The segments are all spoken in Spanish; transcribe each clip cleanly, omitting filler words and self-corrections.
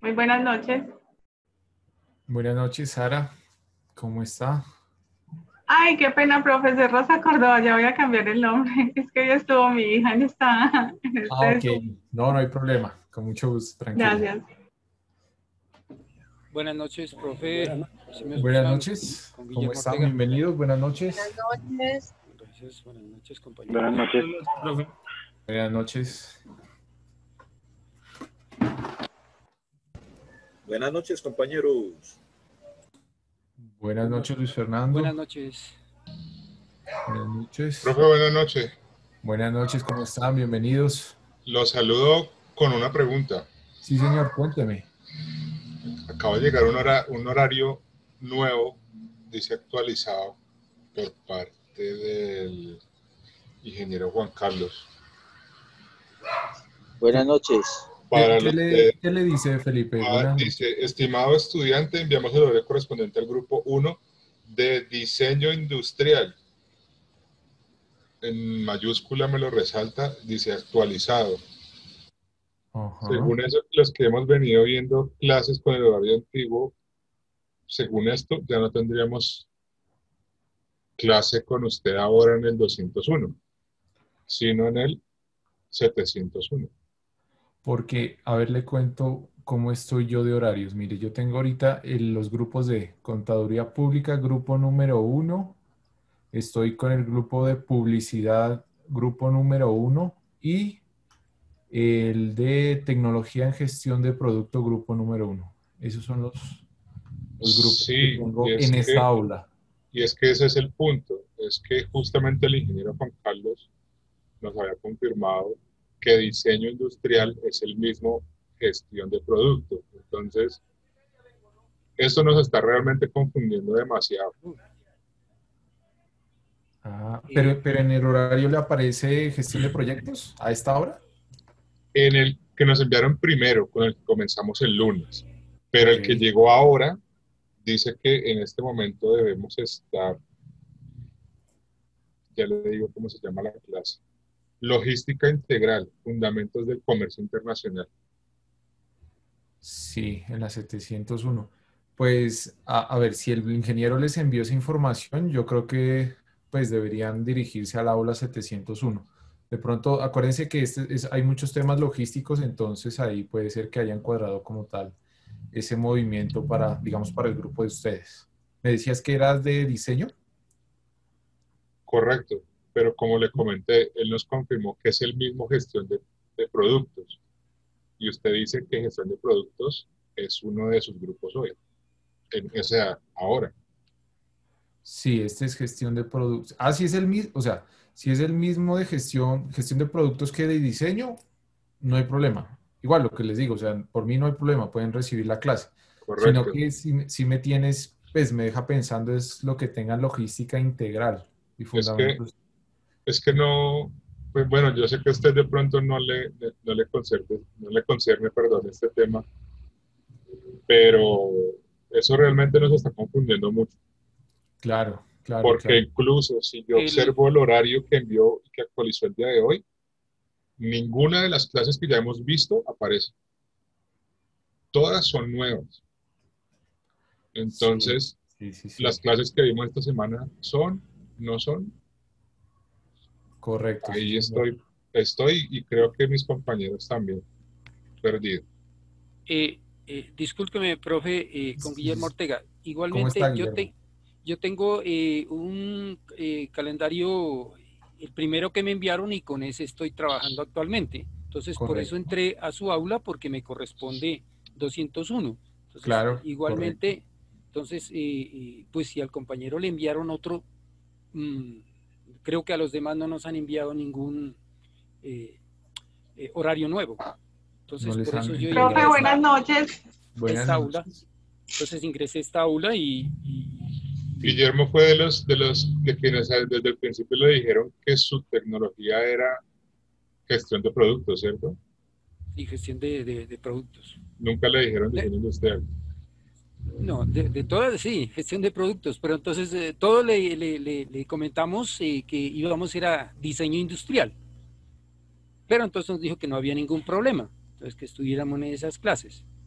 Muy buenas noches. Buenas noches, Sara. ¿Cómo está? Ay, qué pena, profesor Rosa Córdoba, ya voy a cambiar el nombre. Es que ya estuvo mi hija en Ah, ok. este. No, no hay problema. Con mucho gusto, tranquila. Gracias. Buenas noches, profe. ¿Sí me Buenas escuchan? noches. Con ¿Cómo Guillermo están? Ortega. Bienvenidos. Buenas Buenas noches. noches. Gracias, buenas noches, Buenas compañeros. noches. Profe. Buenas noches. Buenas noches, compañeros. Buenas noches, Luis Fernando. Buenas noches. Buenas noches. Profe, buenas noches. Buenas noches, ¿cómo están? Bienvenidos. Los saludo con una pregunta. Sí, señor, cuénteme. Acaba de llegar un horario nuevo, dice actualizado, por parte del ingeniero Juan Carlos. Buenas noches. Para los que ¿Qué le dice Felipe? Buenas noches. dice, estimado estudiante, enviamos el horario correspondiente al grupo 1 de diseño industrial. En mayúscula me lo resalta, dice actualizado. Ajá. Según eso, los que hemos venido viendo clases con el horario antiguo, según esto, ya no tendríamos clase con usted ahora en el 201, sino en el 701. Porque, a ver, le cuento cómo estoy yo de horarios. Mire, yo tengo ahorita los grupos de Contaduría Pública, grupo número 1. Estoy con el grupo de Publicidad, grupo número 1. Y el de Tecnología en Gestión de Producto, grupo número 1. Esos son los grupos que Sí, tengo en esta aula. y es que ese es el punto. Es que justamente el ingeniero Juan Carlos nos había confirmado que diseño industrial es el mismo gestión de producto. Entonces, esto nos está realmente confundiendo demasiado. Ah, pero en el horario le aparece gestión de proyectos a esta hora. En el que nos enviaron primero, con el que comenzamos el lunes, pero el que Ok. llegó ahora dice que en este momento debemos estar, ya le digo cómo se llama la clase, Logística Integral, Fundamentos del Comercio Internacional. Sí, en la 701. Pues, a ver, si el ingeniero les envió esa información, yo creo que pues deberían dirigirse al aula 701. De pronto, acuérdense que hay muchos temas logísticos, entonces ahí puede ser que hayan cuadrado como tal ese movimiento para, digamos, para el grupo de ustedes. ¿Me decías que eras de diseño? Correcto, pero como le comenté, él nos confirmó que es el mismo gestión de productos. Y usted dice que gestión de productos es uno de sus grupos hoy, o sea, ahora. Sí, este es gestión de productos. Ah, sí es el mismo, o sea, si es el mismo de gestión de productos que de diseño, no hay problema. Igual lo que les digo, o sea, por mí no hay problema, pueden recibir la clase. Sino Correcto. que si me tienes, pues me deja pensando es lo que tengan logística integral y Es que, fundamentos. es que no, pues bueno, yo sé que a usted de pronto no le concierne, perdón, este tema, pero eso realmente nos está confundiendo mucho. Claro, claro, Porque claro. incluso si yo El, observo el horario que envió y que actualizó el día de hoy, ninguna de las clases que ya hemos visto aparece. Todas son nuevas. Sí, Entonces, sí, sí, las sí. clases que vimos esta semana son, no son. Correcto, sí, Ahí señor. estoy y creo que mis compañeros también perdidos. discúlpeme, profe, con Guillermo Ortega. ¿Cómo está, Igualmente, Guillermo? yo tengo un calendario, el primero que me enviaron y con ese estoy trabajando actualmente. Entonces, por eso Correcto. entré a su aula porque me corresponde 201. Entonces, Claro, correcto. igualmente, entonces, pues si al compañero le enviaron otro, mm, creo que a los demás no nos han enviado ningún eh, horario nuevo. No Entonces, les por eso han yo enviado. Profe, entré buenas noches. a Buenas esta aula. noches. Entonces ingresé a esta aula Guillermo fue de quienes desde el principio le dijeron que su tecnología era gestión de productos, ¿cierto? y gestión de productos. Nunca le dijeron De, diseño industrial. no, de todas, sí, gestión de productos, pero entonces todo le comentamos que íbamos a ir a diseño industrial, pero entonces nos dijo que no había ningún problema, entonces que estuviéramos en esas clases,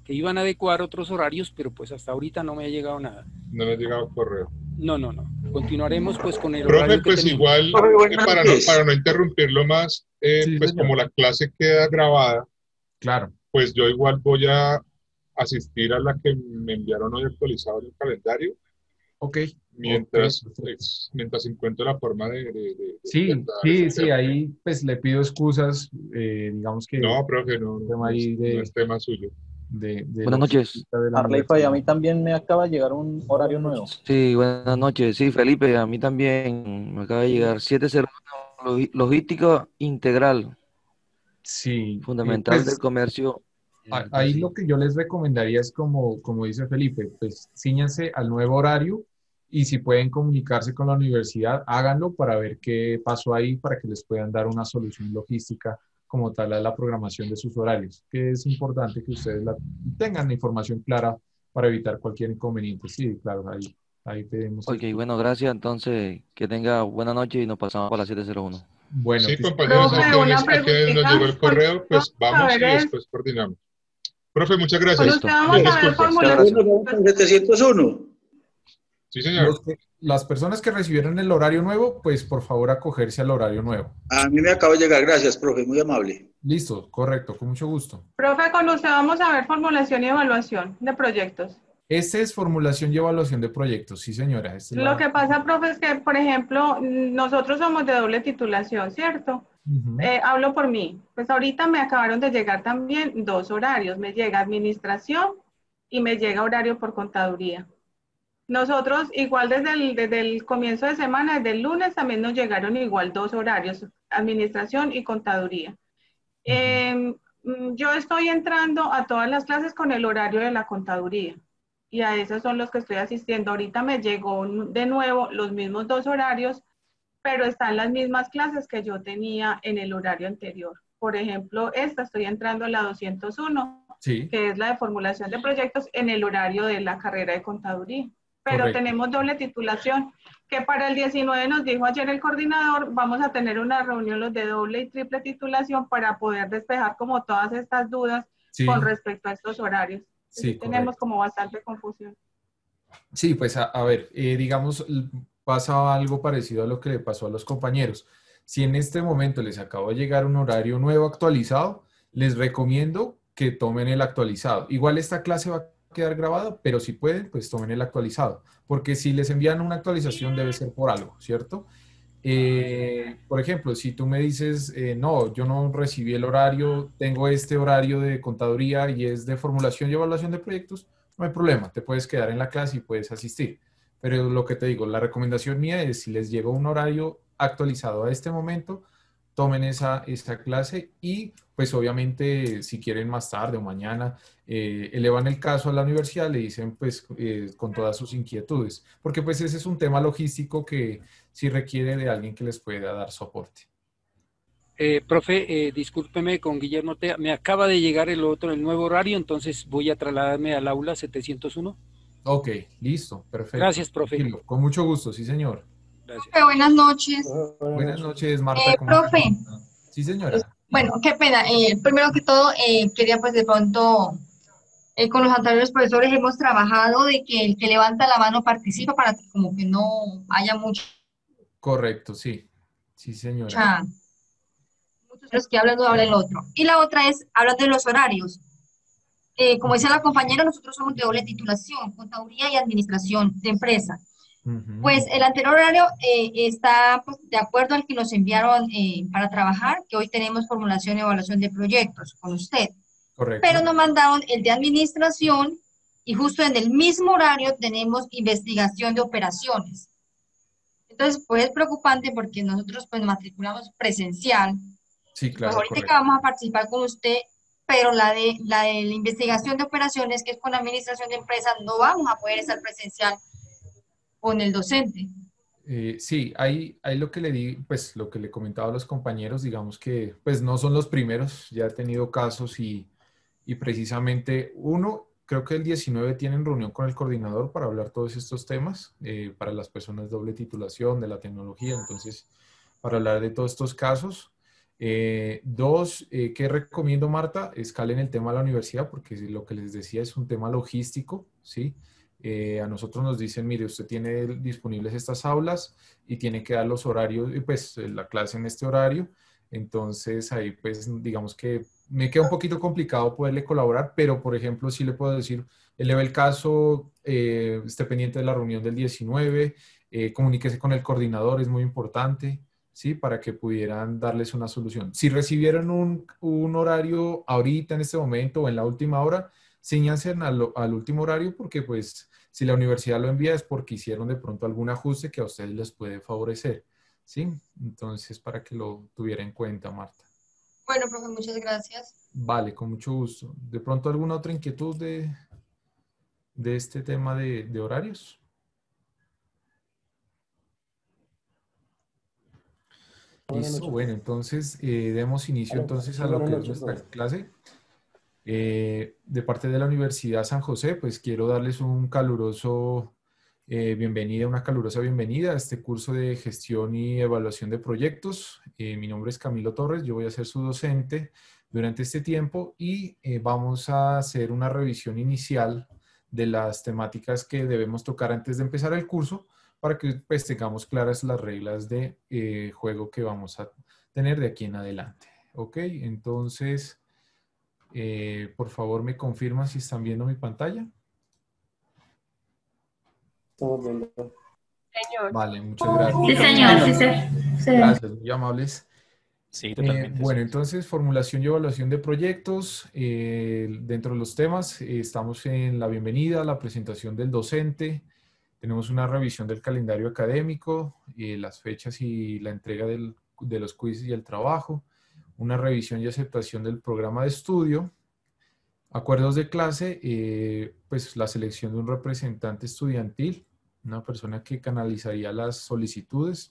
que iban a adecuar otros horarios, pero pues hasta ahorita no me ha llegado nada. No me ha llegado correo. No. Continuaremos pues con el Profe, horario que pues tenemos. igual, para no interrumpirlo más, Sí, pues señor. como la clase queda grabada, Claro. pues yo igual voy a asistir a la que me enviaron hoy actualizado en el calendario, Ok. mientras, Ok, perfecto. mientras encuentro la forma de Sí, dar ese sí, tema. ahí pues le pido excusas, digamos que No, profe, no, tema no ahí no es tema suyo. de Buenas noches. logística de la Harley Fay, a universidad. mí también me acaba de llegar un horario nuevo. Sí, buenas noches. Sí, Felipe, a mí también me acaba de llegar 701 logística integral, Sí, fundamental del pues comercio. ahí lo que yo les recomendaría es como dice Felipe, pues cíñanse al nuevo horario y si pueden comunicarse con la universidad, háganlo para ver qué pasó ahí, para que les puedan dar una solución logística como tal a la programación de sus horarios, que es importante que ustedes tengan la información clara para evitar cualquier inconveniente. Sí, claro, ahí tenemos Ok, bueno, gracias. Entonces, que tenga buena noche y nos pasamos para la 701. Bueno, Sí, que compañeros, Profe, una a quienes nos preguntita. llegó el correo, pues A vamos ver, y después coordinamos. Profe, muchas con gracias. usted Listo. vamos Mil a ver disculpas. Muchas gracias. formulaciones. 701. Sí, señor. las personas que recibieron el horario nuevo, pues por favor acogerse al horario nuevo. A mí me acaba de llegar, gracias, profe, muy amable. Listo, correcto, con mucho gusto. Profe, con usted vamos a ver formulación y evaluación de proyectos. Este es formulación y evaluación de proyectos, sí señora. Esta es Lo que pasa, profe, es que, por ejemplo, nosotros somos de doble titulación, ¿cierto? Ujú. Hablo por mí. Pues ahorita me acabaron de llegar también 2 horarios. Me llega administración y me llega horario por contaduría. Nosotros, igual desde el comienzo de semana, desde el lunes, también nos llegaron igual 2 horarios, administración y contaduría. Yo estoy entrando a todas las clases con el horario de la contaduría y a esos son los que estoy asistiendo. Ahorita me llegó de nuevo los mismos 2 horarios, pero están las mismas clases que yo tenía en el horario anterior. Por ejemplo, estoy entrando a la 201, Sí, que es la de formulación de proyectos en el horario de la carrera de contaduría. Pero correcto. tenemos doble titulación, que para el 19 nos dijo ayer el coordinador, vamos a tener una reunión los de doble y triple titulación para poder despejar como todas estas dudas Sí, con respecto a estos horarios. sí, Tenemos correcto. como bastante confusión. Sí, pues a ver, digamos, pasa algo parecido a lo que le pasó a los compañeros. Si en este momento les acaba de llegar un horario nuevo actualizado, les recomiendo que tomen el actualizado. Igual esta clase va a quedar grabada, pero si pueden, pues tomen el actualizado. Porque si les envían una actualización debe ser por algo, ¿cierto? Por ejemplo, si tú me dices, no, yo no recibí el horario, tengo este horario de contaduría y es de formulación y evaluación de proyectos, no hay problema, te puedes quedar en la clase y puedes asistir. Pero lo que te digo, la recomendación mía es si les llegó un horario actualizado a este momento, tomen esa clase y pues obviamente si quieren más tarde o mañana, elevan el caso a la universidad, le dicen pues con todas sus inquietudes, porque pues ese es un tema logístico que sí requiere de alguien que les pueda dar soporte. Profe, discúlpeme con Guillermo Ortega, me acaba de llegar el nuevo horario, entonces voy a trasladarme al aula 701. Ok, listo, perfecto. Gracias, profe. Tranquilo, con mucho gusto, sí señor. Gracias. Buenas noches. Buenas noches, Marta. ¿Cómo Profe, está? Sí señora. bueno, qué pena. Primero que todo, quería pues de pronto, con los anteriores profesores hemos trabajado de que el que levanta la mano participa para que como que no haya Correcto, sí. Sí señora. muchos de los que hablan, no habla el otro. Y la otra es, hablando de los horarios. Como decía la compañera, nosotros somos de doble titulación, contaduría y administración de empresa. Ujú. Pues el anterior horario está pues, de acuerdo al que nos enviaron para trabajar, que hoy tenemos formulación y evaluación de proyectos con usted. Correcto. Pero nos mandaron el de administración y justo en el mismo horario tenemos investigación de operaciones. Entonces, pues es preocupante porque nosotros pues nos matriculamos presencial. Sí, Pues claro, ahorita que correcto. vamos a participar con usted, pero la de la investigación de operaciones, que es con administración de empresas, no vamos a poder estar presencial con el docente. Sí, ahí lo que le di, pues lo que le comentaba a los compañeros, digamos que pues no son los primeros, ya he tenido casos y precisamente uno, creo que el 19 tienen reunión con el coordinador para hablar todos estos temas, para las personas doble titulación de la tecnología, entonces para hablar de todos estos casos. Dos, ¿qué recomiendo, Marta? Escalen el tema de la universidad, porque lo que les decía es un tema logístico, ¿sí? A nosotros nos dicen, mire, usted tiene disponibles estas aulas y tiene que dar los horarios, pues la clase en este horario. Entonces ahí pues digamos que me queda un poquito complicado poderle colaborar, pero por ejemplo sí le puedo decir, eleve el caso, esté pendiente de la reunión del 19, comuníquese con el coordinador, es muy importante, ¿sí? Para que pudieran darles una solución. Si recibieron un horario ahorita en este momento o en la última hora, cíñanse al último horario porque pues si la universidad lo envía es porque hicieron de pronto algún ajuste que a ustedes les puede favorecer, ¿sí? Entonces, para que lo tuviera en cuenta, Marta. Bueno, profe, muchas gracias. Vale, con mucho gusto. ¿De pronto alguna otra inquietud de este tema de horarios? Listo, bueno, entonces demos inicio entonces a lo que es nuestra clase. De parte de la Universidad San José, pues quiero darles un caluroso una calurosa bienvenida a este curso de gestión y evaluación de proyectos. Mi nombre es Camilo Torres, yo voy a ser su docente durante este tiempo y vamos a hacer una revisión inicial de las temáticas que debemos tocar antes de empezar el curso para que pues tengamos claras las reglas de juego que vamos a tener de aquí en adelante. Ok, entonces, por favor me confirman si están viendo mi pantalla. Estamos viendo. Señor. Vale, muchas gracias. Sí, señor, sí. Gracias, muy amables. Sí, totalmente. Bueno, entonces, formulación y evaluación de proyectos. Dentro de los temas, estamos en la bienvenida, la presentación del docente. Tenemos una revisión del calendario académico, las fechas y la entrega de los quizzes y el trabajo. Una revisión y aceptación del programa de estudio. Acuerdos de clase, pues la selección de un representante estudiantil, una persona que canalizaría las solicitudes.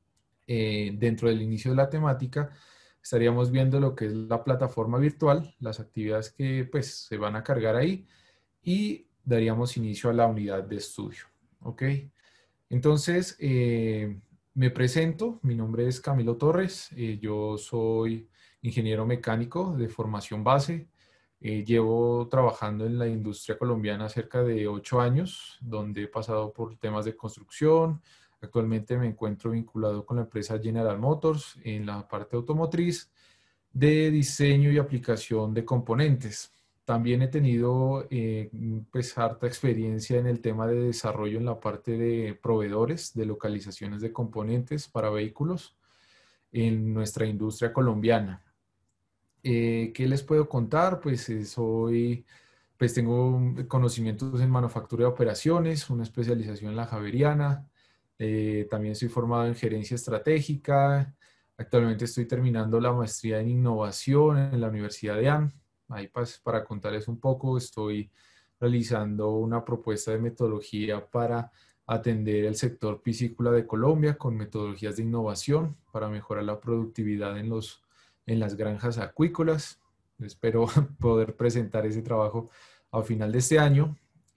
Dentro del inicio de la temática estaríamos viendo lo que es la plataforma virtual, las actividades que pues se van a cargar ahí y daríamos inicio a la unidad de estudio. ¿Ok? Entonces, me presento, mi nombre es Camilo Torres, yo soy ingeniero mecánico de formación base. Llevo trabajando en la industria colombiana cerca de 8 años, donde he pasado por temas de construcción. Actualmente me encuentro vinculado con la empresa General Motors en la parte automotriz de diseño y aplicación de componentes. También he tenido pues harta experiencia en el tema de desarrollo en la parte de proveedores, de localizaciones de componentes para vehículos en nuestra industria colombiana. ¿Qué les puedo contar? Pues pues tengo conocimientos en manufactura de operaciones, una especialización en la Javeriana, también soy formado en gerencia estratégica, actualmente estoy terminando la maestría en innovación en la Universidad de AN. Ahí para contarles un poco, estoy realizando una propuesta de metodología para atender el sector piscícola de Colombia con metodologías de innovación para mejorar la productividad en las granjas acuícolas. Espero poder presentar ese trabajo a final de este año.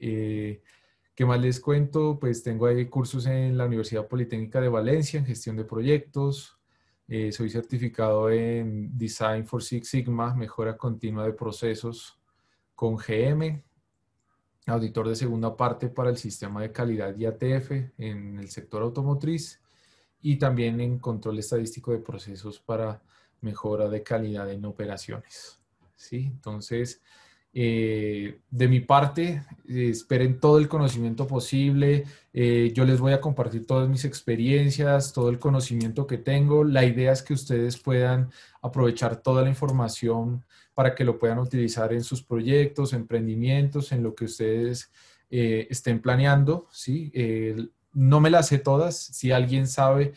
¿Qué más les cuento? Pues tengo ahí cursos en la Universidad Politécnica de Valencia en gestión de proyectos. Soy certificado en Design for Six Sigma, mejora continua de procesos con GM. Auditor de segunda parte para el sistema de calidad IATF en el sector automotriz. Y también en control estadístico de procesos para mejora de calidad en operaciones. ¿Sí? Entonces, de mi parte, esperen todo el conocimiento posible. Yo les voy a compartir todas mis experiencias, todo el conocimiento que tengo. La idea es que ustedes puedan aprovechar toda la información para que lo puedan utilizar en sus proyectos, emprendimientos, en lo que ustedes estén planeando. ¿Sí? No me las sé todas. Si alguien sabe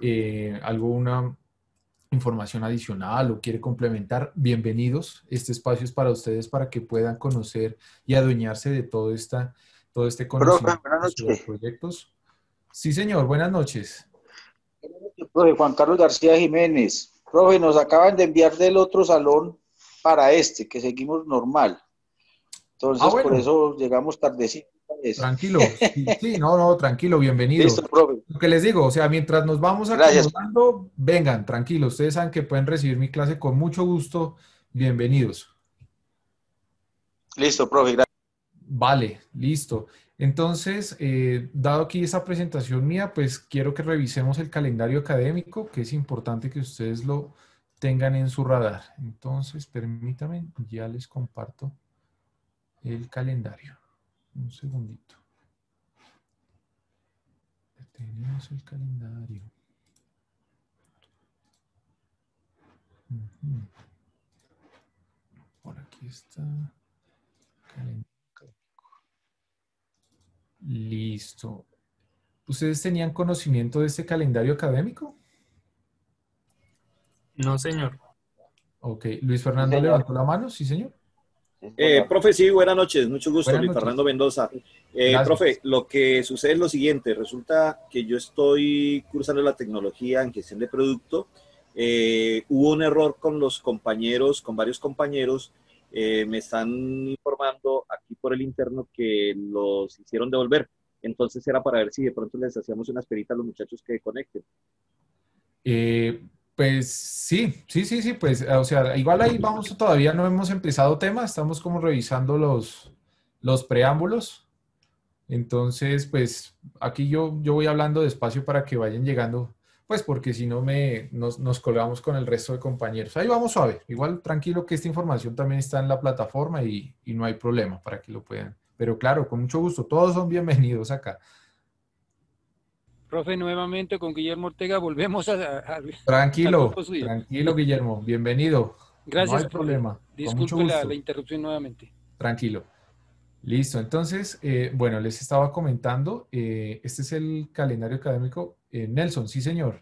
alguna información adicional o quiere complementar, bienvenidos. Este espacio es para ustedes para que puedan conocer y adueñarse de todo este conocimiento sobre proyectos. Sí, señor. Buenas noches. Profe Juan Carlos García Jiménez. Profe, nos acaban de enviar del otro salón para que seguimos normal. Entonces, bueno, por eso llegamos tardecito. Tranquilo. Sí, no, tranquilo. Bienvenido. Listo, profe. Lo que les digo, o sea, mientras nos vamos Gracias. acomodando, vengan, tranquilos. Ustedes saben que pueden recibir mi clase con mucho gusto. Bienvenidos. Listo, profe, gracias. Vale, listo. Entonces, dado aquí esa presentación mía, pues quiero que revisemos el calendario académico, que es importante que ustedes lo tengan en su radar. Entonces, permítanme, ya les comparto el calendario. Un segundito. Tenemos el calendario. Por aquí está. Calendario. Listo. ¿Ustedes tenían conocimiento de este calendario académico? No, señor. Ok. Luis Fernando levantó la mano, ¿sí, señor? Profe, sí, buenas noches, mucho gusto, Buenas Luis noches. Fernando Mendoza. Gracias. Profe, lo que sucede es lo siguiente, resulta que yo estoy cursando la tecnología en gestión de producto, hubo un error con los compañeros, con varios compañeros, me están informando aquí por el interno que los hicieron devolver, entonces era para ver si de pronto les hacíamos una esperita a los muchachos que conecten. Pues sí, pues, o sea, igual ahí vamos, todavía no hemos empezado tema, estamos como revisando los preámbulos. Entonces, pues, aquí yo voy hablando despacio para que vayan llegando, pues, porque si no nos colgamos con el resto de compañeros. Ahí vamos suave, igual tranquilo que esta información también está en la plataforma y no hay problema para que lo puedan. Pero claro, con mucho gusto, todos son bienvenidos acá. Profe, nuevamente con Guillermo Ortega volvemos Tranquilo, al suyo. tranquilo, Guillermo, bienvenido. Gracias, No hay profe. problema. Con mucho Disculpe gusto. la interrupción nuevamente. Tranquilo. Listo, entonces, bueno, les estaba comentando, este es el calendario académico. Nelson, sí, señor.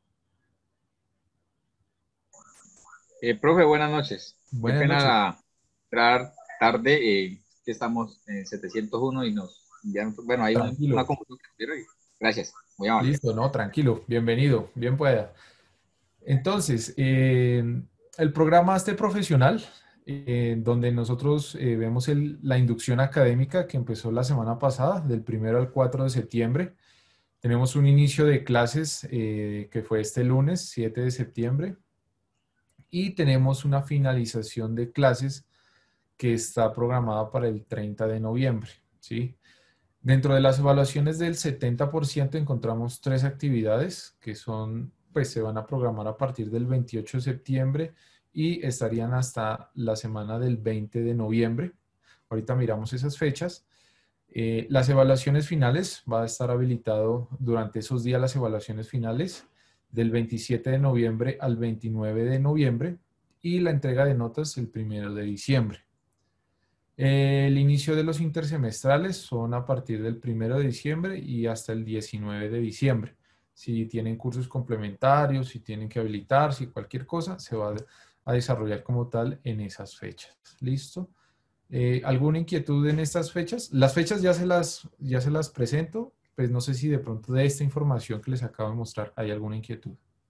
Profe, buenas noches. Buenas Qué noches. pena entrar tarde, que estamos en 701 y nos enviaron, bueno, hay Tranquilo. una confusión. Gracias, muy amable. Listo, no, tranquilo, bienvenido, bien pueda. Entonces, el programa este profesional, donde nosotros vemos la inducción académica que empezó la semana pasada, del 1 al 4 de septiembre. Tenemos un inicio de clases que fue este lunes, 7 de septiembre. Y tenemos una finalización de clases que está programada para el 30 de noviembre, ¿sí? Dentro de las evaluaciones del 70% encontramos 3 actividades que son, pues se van a programar a partir del 28 de septiembre y estarían hasta la semana del 20 de noviembre. Ahorita miramos esas fechas. Las evaluaciones finales, va a estar habilitado durante esos días las evaluaciones finales del 27 de noviembre al 29 de noviembre y la entrega de notas el 1 de diciembre. El inicio de los intersemestrales son a partir del 1 de diciembre y hasta el 19 de diciembre. Si tienen cursos complementarios, si tienen que habilitar, si cualquier cosa, se va a desarrollar como tal en esas fechas. ¿Listo? ¿Alguna inquietud en estas fechas? Las fechas ya se las presento, pues no sé si de pronto de esta información que les acabo de mostrar hay alguna inquietud.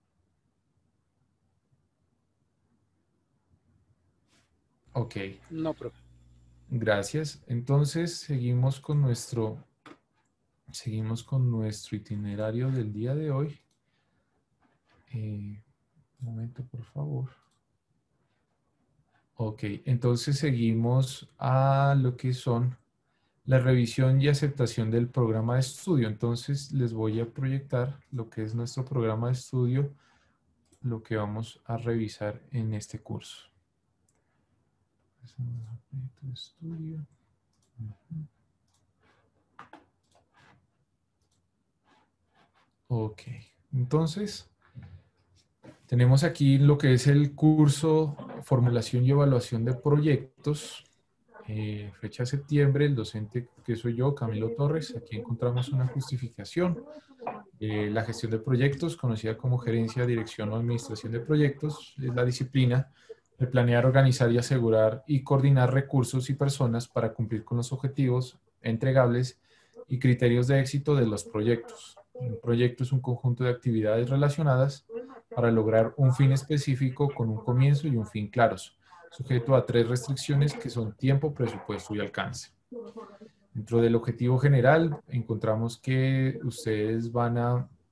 Ok. No, profe. Gracias. Entonces, seguimos con nuestro itinerario del día de hoy. Un momento, por favor. Ok, entonces seguimos a lo que son la revisión y aceptación del programa de estudio. Entonces, les voy a proyectar lo que es nuestro programa de estudio, lo que vamos a revisar en este curso. Estudio. Ok, entonces tenemos aquí lo que es el curso Formulación y Evaluación de Proyectos, fecha de septiembre, el docente que soy yo, Camilo Torres. Aquí encontramos una justificación. La gestión de proyectos, conocida como gerencia, dirección o administración de proyectos, es la disciplina de planear, organizar y asegurar y coordinar recursos y personas para cumplir con los objetivos entregables y criterios de éxito de los proyectos. Un proyecto es un conjunto de actividades relacionadas para lograr un fin específico con un comienzo y un fin claros, sujeto a 3 restricciones que son tiempo, presupuesto y alcance. Dentro del objetivo general encontramos que ustedes van a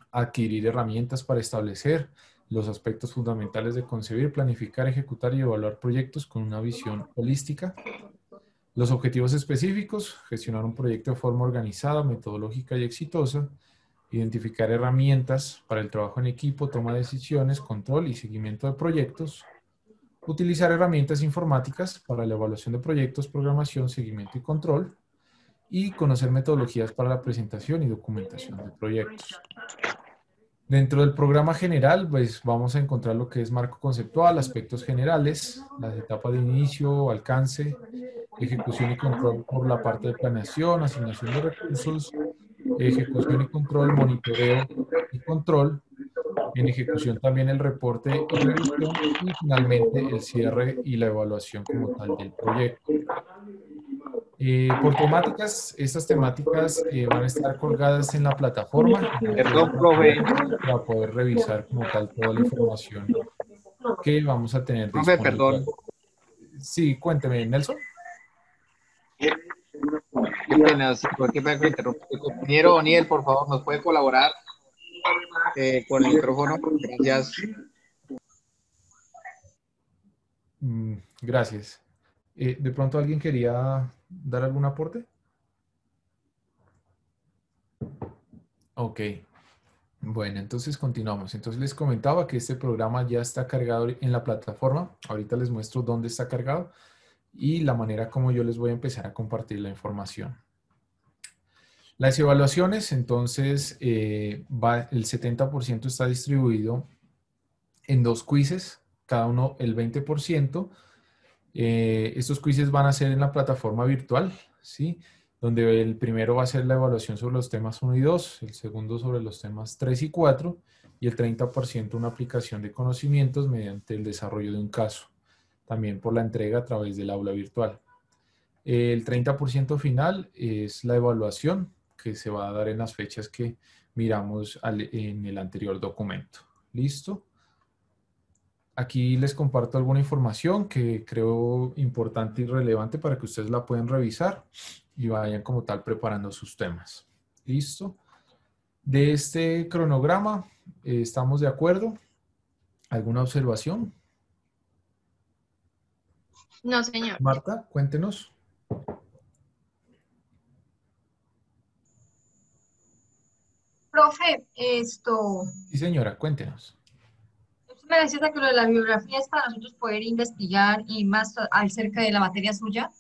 adquirir herramientas para establecer los aspectos fundamentales de concebir, planificar, ejecutar y evaluar proyectos con una visión holística. Los objetivos específicos, gestionar un proyecto de forma organizada, metodológica y exitosa, identificar herramientas para el trabajo en equipo, toma de decisiones, control y seguimiento de proyectos, utilizar herramientas informáticas para la evaluación de proyectos, programación, seguimiento y control, y conocer metodologías para la presentación y documentación de proyectos. Dentro del programa general, pues vamos a encontrar lo que es marco conceptual, aspectos generales, las etapas de inicio, alcance, ejecución y control por la parte de planeación, asignación de recursos, ejecución y control, monitoreo y control, en ejecución también el reporte y revisión, y finalmente el cierre y la evaluación como tal del proyecto. Por temáticas, estas temáticas van a estar colgadas en la plataforma Perdón, profe. para poder revisar como tal toda la información que vamos a tener Profe, disponible. perdón. Sí, cuénteme, Nelson. Qué pena, sí, qué pena que me interrumpa. El compañero Oniel, por favor, ¿nos puede colaborar con el micrófono? Gracias. Gracias. ¿De pronto alguien quería dar algún aporte? Ok. Bueno, entonces continuamos. Entonces les comentaba que este programa ya está cargado en la plataforma. Ahorita les muestro dónde está cargado y la manera como yo les voy a empezar a compartir la información. Las evaluaciones, entonces, el 70% está distribuido en 2 quizzes, cada uno el 20%. Estos quizzes van a ser en la plataforma virtual, ¿sí? Donde el primero va a ser la evaluación sobre los temas 1 y 2, el segundo sobre los temas 3 y 4, y el 30% una aplicación de conocimientos mediante el desarrollo de un caso, también por la entrega a través del aula virtual. El 30% final es la evaluación que se va a dar en las fechas que miramos en el anterior documento. ¿Listo? Aquí les comparto alguna información que creo importante y relevante para que ustedes la puedan revisar y vayan como tal preparando sus temas. ¿Listo? De este cronograma, ¿estamos de acuerdo? ¿Alguna observación? No, señor. Marta, cuéntenos. Profe, Sí, señora, cuéntenos. usted me decía que lo de la bibliografía es para nosotros poder investigar y más acerca de la materia suya.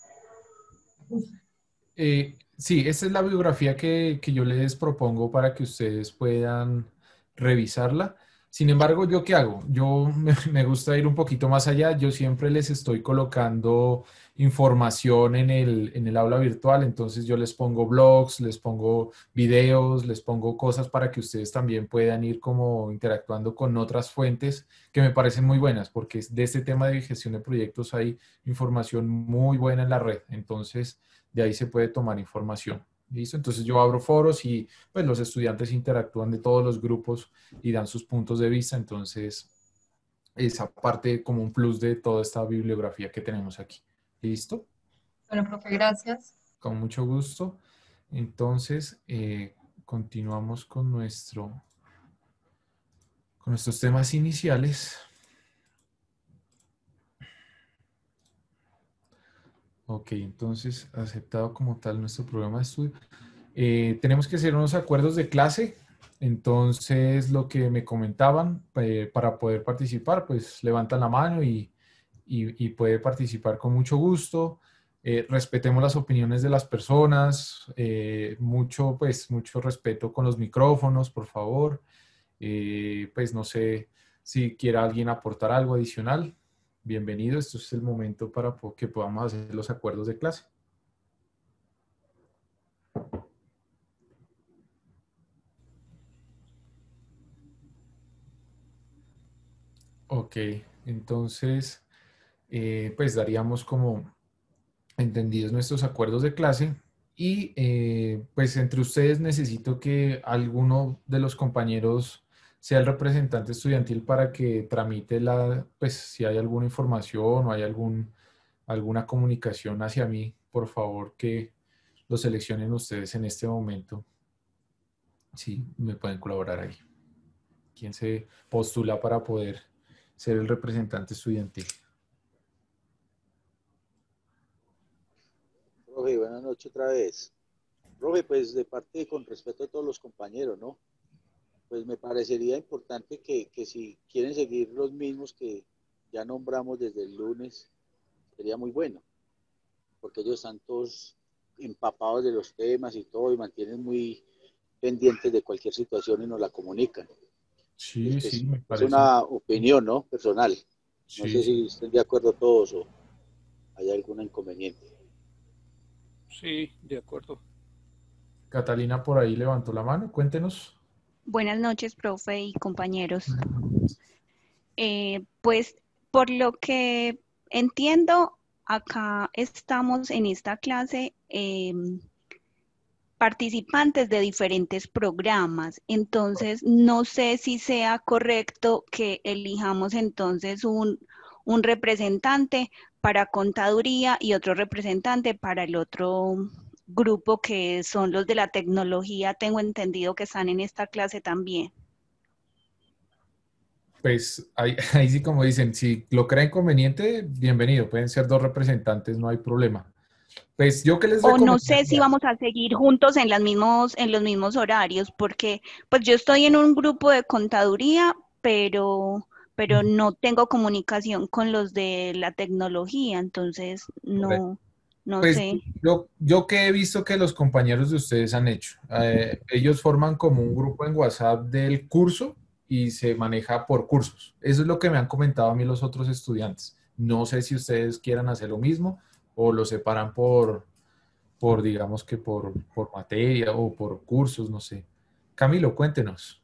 Sí, esta es la biografía que yo les propongo para que ustedes puedan revisarla. Sin embargo, ¿yo qué hago? Yo me gusta ir un poquito más allá. Yo siempre les estoy colocando información en el aula virtual. Entonces yo les pongo blogs, les pongo videos, les pongo cosas para que ustedes también puedan ir como interactuando con otras fuentes que me parecen muy buenas, porque de este tema de gestión de proyectos hay información muy buena en la red. Entonces, de ahí se puede tomar información. ¿Listo? Entonces yo abro foros y pues los estudiantes interactúan de todos los grupos y dan sus puntos de vista. Entonces, esa parte como un plus de toda esta bibliografía que tenemos aquí. ¿Listo? Bueno, profe, gracias. Con mucho gusto. Entonces, continuamos con nuestros temas iniciales. Ok, entonces aceptado como tal nuestro programa de estudio. Tenemos que hacer unos acuerdos de clase. Entonces, lo que me comentaban, para poder participar, pues levantan la mano y puede participar con mucho gusto. Respetemos las opiniones de las personas. Mucho respeto con los micrófonos, por favor. Pues no sé si quiera alguien aportar algo adicional. Bienvenido, este es el momento para que podamos hacer los acuerdos de clase. Ok, entonces, pues daríamos como entendidos nuestros acuerdos de clase y pues entre ustedes necesito que alguno de los compañeros sea el representante estudiantil para que tramite pues si hay alguna información o hay alguna comunicación hacia mí, por favor que lo seleccionen ustedes en este momento. Sí, me pueden colaborar ahí. ¿Quién se postula para poder ser el representante estudiantil? Profe, buenas noches otra vez. Profe, pues de parte, con respeto a todos los compañeros, ¿no? Pues me parecería importante que si quieren seguir los mismos que ya nombramos desde el lunes, sería muy bueno, porque ellos están todos empapados de los temas y todo, y mantienen muy pendientes de cualquier situación y nos la comunican. Sí, Pues, sí, me es parece. una opinión, ¿no? Personal. No Sí, sé sí. si estén de acuerdo todos o hay algún inconveniente. Sí, de acuerdo. Catalina por ahí levantó la mano, cuéntenos. Buenas noches, profe y compañeros. Pues por lo que entiendo, acá estamos en esta clase participantes de diferentes programas, entonces no sé si sea correcto que elijamos entonces un representante para contaduría y otro representante para el otro grupo que son los de la tecnología. Tengo entendido que están en esta clase también. Pues ahí sí, como dicen, si lo creen conveniente, bienvenido. Pueden ser 2 representantes, no hay problema. Pues yo que les O no sé si recomendaría. vamos a seguir juntos en los mismos horarios, porque pues yo estoy en un grupo de contaduría, pero no tengo comunicación con los de la tecnología, entonces no Pues sé. yo que he visto que los compañeros de ustedes han hecho, ellos forman como un grupo en WhatsApp del curso y se maneja por cursos. Eso es lo que me han comentado a mí los otros estudiantes. No sé si ustedes quieran hacer lo mismo o lo separan por digamos que por materia o por cursos, no sé. Camilo, cuéntenos.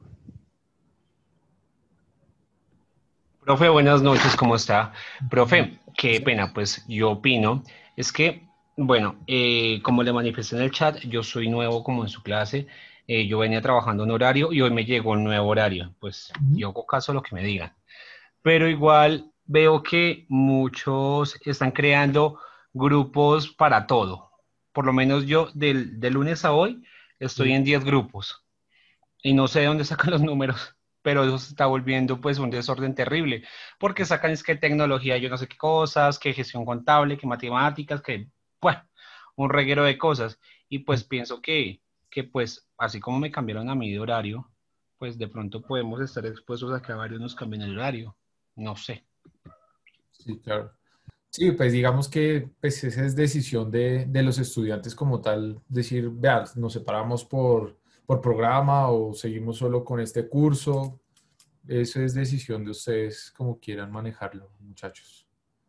Profe, buenas noches, ¿cómo está? Profe, qué pena, pues yo opino, es que, bueno, como le manifesté en el chat, yo soy nuevo como en su clase, yo venía trabajando en horario y hoy me llegó un nuevo horario, pues yo hago caso a lo que me digan, pero igual veo que muchos están creando grupos para todo, por lo menos yo del lunes a hoy estoy en 10 grupos y no sé de dónde sacan los números, pero eso se está volviendo pues un desorden terrible, porque sacan es que tecnología, yo no sé qué cosas, que gestión contable, que matemáticas, que, bueno, un reguero de cosas. Y pues pienso que pues así como me cambiaron a mí de horario, pues de pronto podemos estar expuestos a que a varios nos cambien el horario. No sé. Sí, claro. Sí, pues digamos que pues esa es decisión de los estudiantes como tal, decir, vean, nos separamos por programa o seguimos solo con este curso. Eso es decisión de ustedes como quieran manejarlo, muchachos.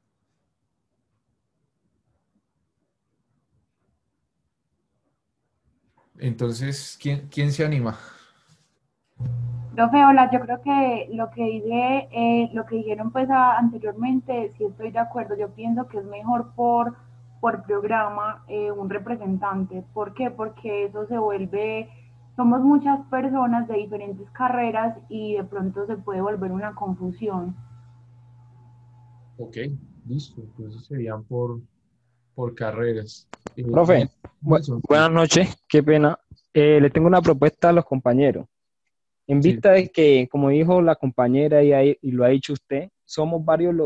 Entonces, ¿quién se anima? Profe, hola, yo creo que lo que dije, lo que dijeron pues anteriormente, sí estoy de acuerdo. Yo pienso que es mejor por programa un representante. ¿Por qué? Porque eso se vuelve, somos muchas personas de diferentes carreras y de pronto se puede volver una confusión. Ok, listo. Entonces serían por carreras. Profe, Nelson, sí. buenas noches, qué pena. Le tengo una propuesta a los compañeros. En Sí. vista de que, como dijo la compañera y lo ha dicho usted, somos varios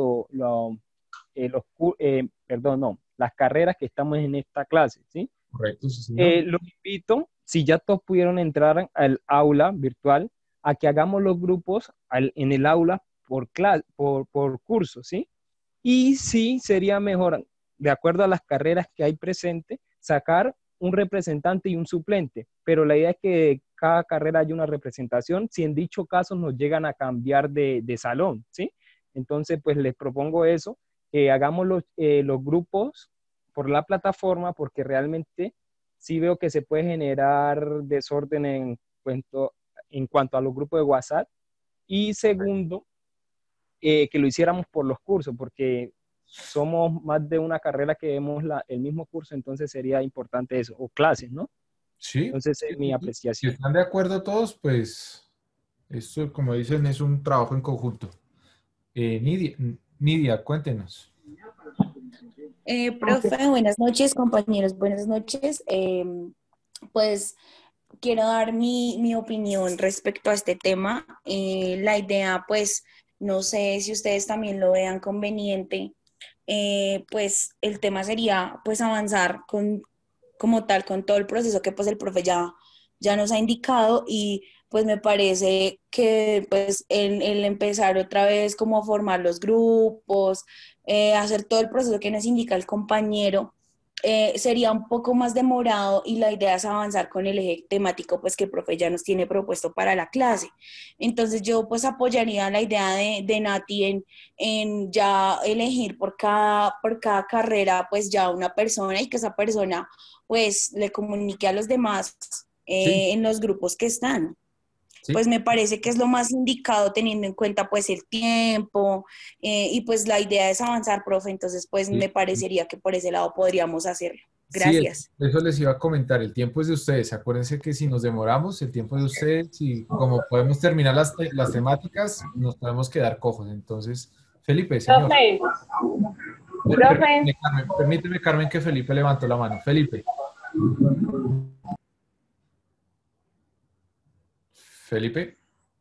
las carreras que estamos en esta clase, ¿sí? Correcto, sí, señor. Los invito, si ya todos pudieron entrar al aula virtual, a que hagamos los grupos en el aula por curso, ¿sí? Y sí sería mejor, de acuerdo a las carreras que hay presentes, sacar un representante y un suplente, pero la idea es que cada carrera haya una representación, si en dicho caso nos llegan a cambiar de salón, ¿sí? Entonces, pues les propongo eso, que hagamos los grupos por la plataforma, porque realmente sí veo que se puede generar desorden en cuanto a los grupos de WhatsApp. Y segundo, que lo hiciéramos por los cursos, porque somos más de una carrera que vemos el mismo curso, entonces sería importante eso, o clases, ¿no? Sí, Entonces sí, es mi sí. Si apreciación. están de acuerdo todos, pues esto, como dicen, es un trabajo en conjunto. Nidia, cuéntenos. Profe, buenas noches, compañeros, buenas noches. Pues quiero dar mi opinión respecto a este tema. La idea, pues, no sé si ustedes también lo vean conveniente, pues el tema sería pues avanzar como tal con todo el proceso que pues el profe ya nos ha indicado y pues me parece que pues el empezar otra vez como a formar los grupos, hacer todo el proceso que nos indica el compañero, sería un poco más demorado y la idea es avanzar con el eje temático pues que el profe ya nos tiene propuesto para la clase. Entonces yo pues apoyaría la idea de Nati en ya elegir por cada carrera pues ya una persona y que esa persona pues le comunique a los demás Sí, en los grupos que están. sí. Pues me parece que es lo más indicado teniendo en cuenta pues el tiempo y pues la idea es avanzar, profe, entonces pues me Sí, parecería que por ese lado podríamos hacerlo. sí, Gracias. eso les iba a comentar. El tiempo es de ustedes. Acuérdense que si nos demoramos, el tiempo es de ustedes y como podemos terminar las temáticas, nos podemos quedar cojos. Entonces, Felipe, señor. Profe, profe, Permíteme, Carmen, que Felipe levantó la mano. Felipe. Felipe.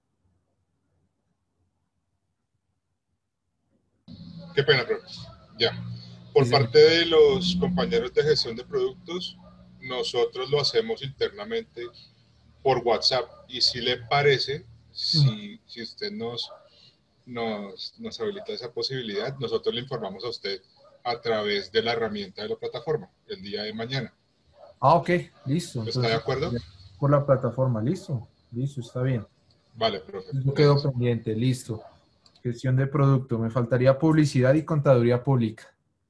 Qué pena, profe. Ya. Por parte de los compañeros de gestión de productos, nosotros lo hacemos internamente por WhatsApp. Y si le parece, si usted nos habilita esa posibilidad, nosotros le informamos a usted a través de la herramienta de la plataforma el día de mañana. Ah, ok, listo. ¿Está de acuerdo? Por la plataforma, listo. Listo, está bien. Vale, profe. Yo quedo pendiente, listo. Gestión de producto. Me faltaría publicidad y contaduría pública.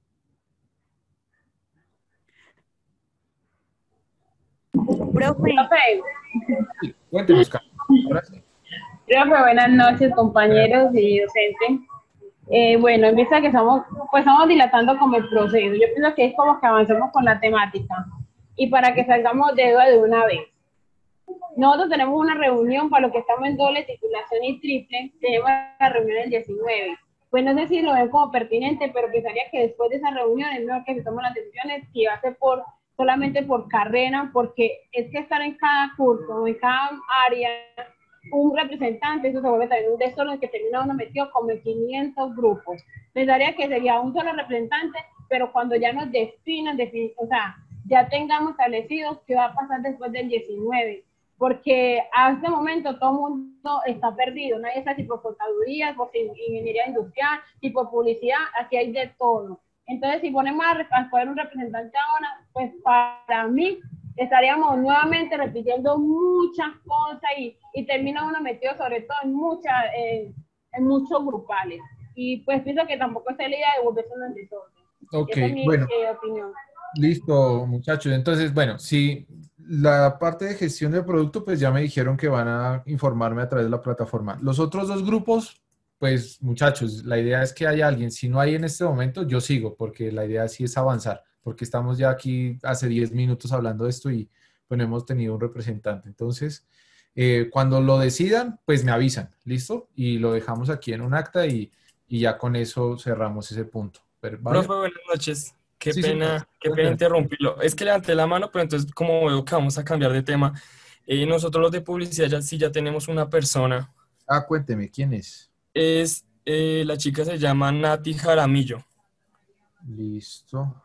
Profe. Sí, cuéntenos, Carlos. Ahora sí. profe, buenas noches, compañeros y docentes. Bueno, en vista que estamos dilatando como el proceso, yo pienso que es como que avancemos con la temática y para que salgamos de duda de una vez. Nosotros tenemos una reunión para los que estamos en doble titulación y triple, tenemos la reunión el 19. Pues no sé si lo ven como pertinente, pero pensaría que después de esa reunión es mejor que se tomen las decisiones si va a ser solamente por carrera, porque es que estar en cada curso, en cada área, un representante, eso se vuelve también un desorden que termina uno metido como en 500 grupos. Pensaría que sería un solo representante, pero cuando ya nos definan, o sea, ya tengamos establecido qué va a pasar después del 19, porque a este momento todo el mundo está perdido, nadie sabe si por contaduría, por ingeniería industrial, si por publicidad, aquí hay de todo. Entonces, si ponemos a escoger un representante ahora, pues para mí estaríamos nuevamente repitiendo muchas cosas y termina uno metido sobre todo en muchos grupales. Y pues pienso que tampoco es la idea de volverse un desorden. Ok, esa es mi opinión. Listo, muchachos. Entonces, bueno, si la parte de gestión del producto, pues ya me dijeron que van a informarme a través de la plataforma. Los otros dos grupos, pues muchachos, la idea es que haya alguien. Si no hay en este momento, yo sigo, porque la idea sí es avanzar, porque estamos ya aquí hace 10 minutos hablando de esto y pues no hemos tenido un representante. Entonces, cuando lo decidan, pues me avisan, ¿listo? Y lo dejamos aquí en un acta y ya con eso cerramos ese punto. ¿Vale? Profe, buenas noches. Qué Sí, pena sí. interrumpirlo. Es que levanté la mano, pero entonces como veo que vamos a cambiar de tema, nosotros los de publicidad ya tenemos una persona. Ah, cuénteme, ¿quién es? La chica se llama Nati Jaramillo. Listo.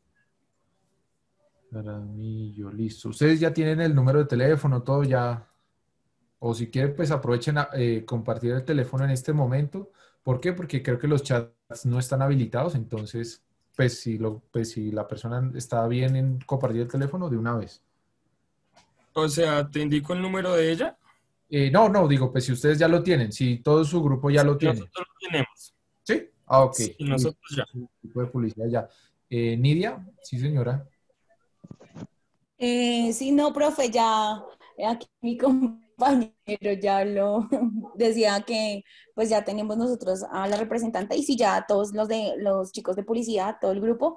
Jaramillo, listo. Ustedes ya tienen el número de teléfono, todo ya. O si quieren, pues aprovechen a compartir el teléfono en este momento. ¿Por qué? Porque creo que los chats no están habilitados, entonces, pues si la persona está bien en compartir el teléfono, de una vez. O sea, ¿te indico el número de ella? No, digo, pues si ustedes ya lo tienen, si todo su grupo ya lo tiene. Nosotros lo tenemos. ¿Sí? Ah, ok. Sí, nosotros ya. Tipo de publicidad ya. Nidia, sí señora. Sí, no, profe, ya aquí mi compañero ya lo decía que pues ya tenemos nosotros a la representante y si ya todos los chicos de publicidad, todo el grupo,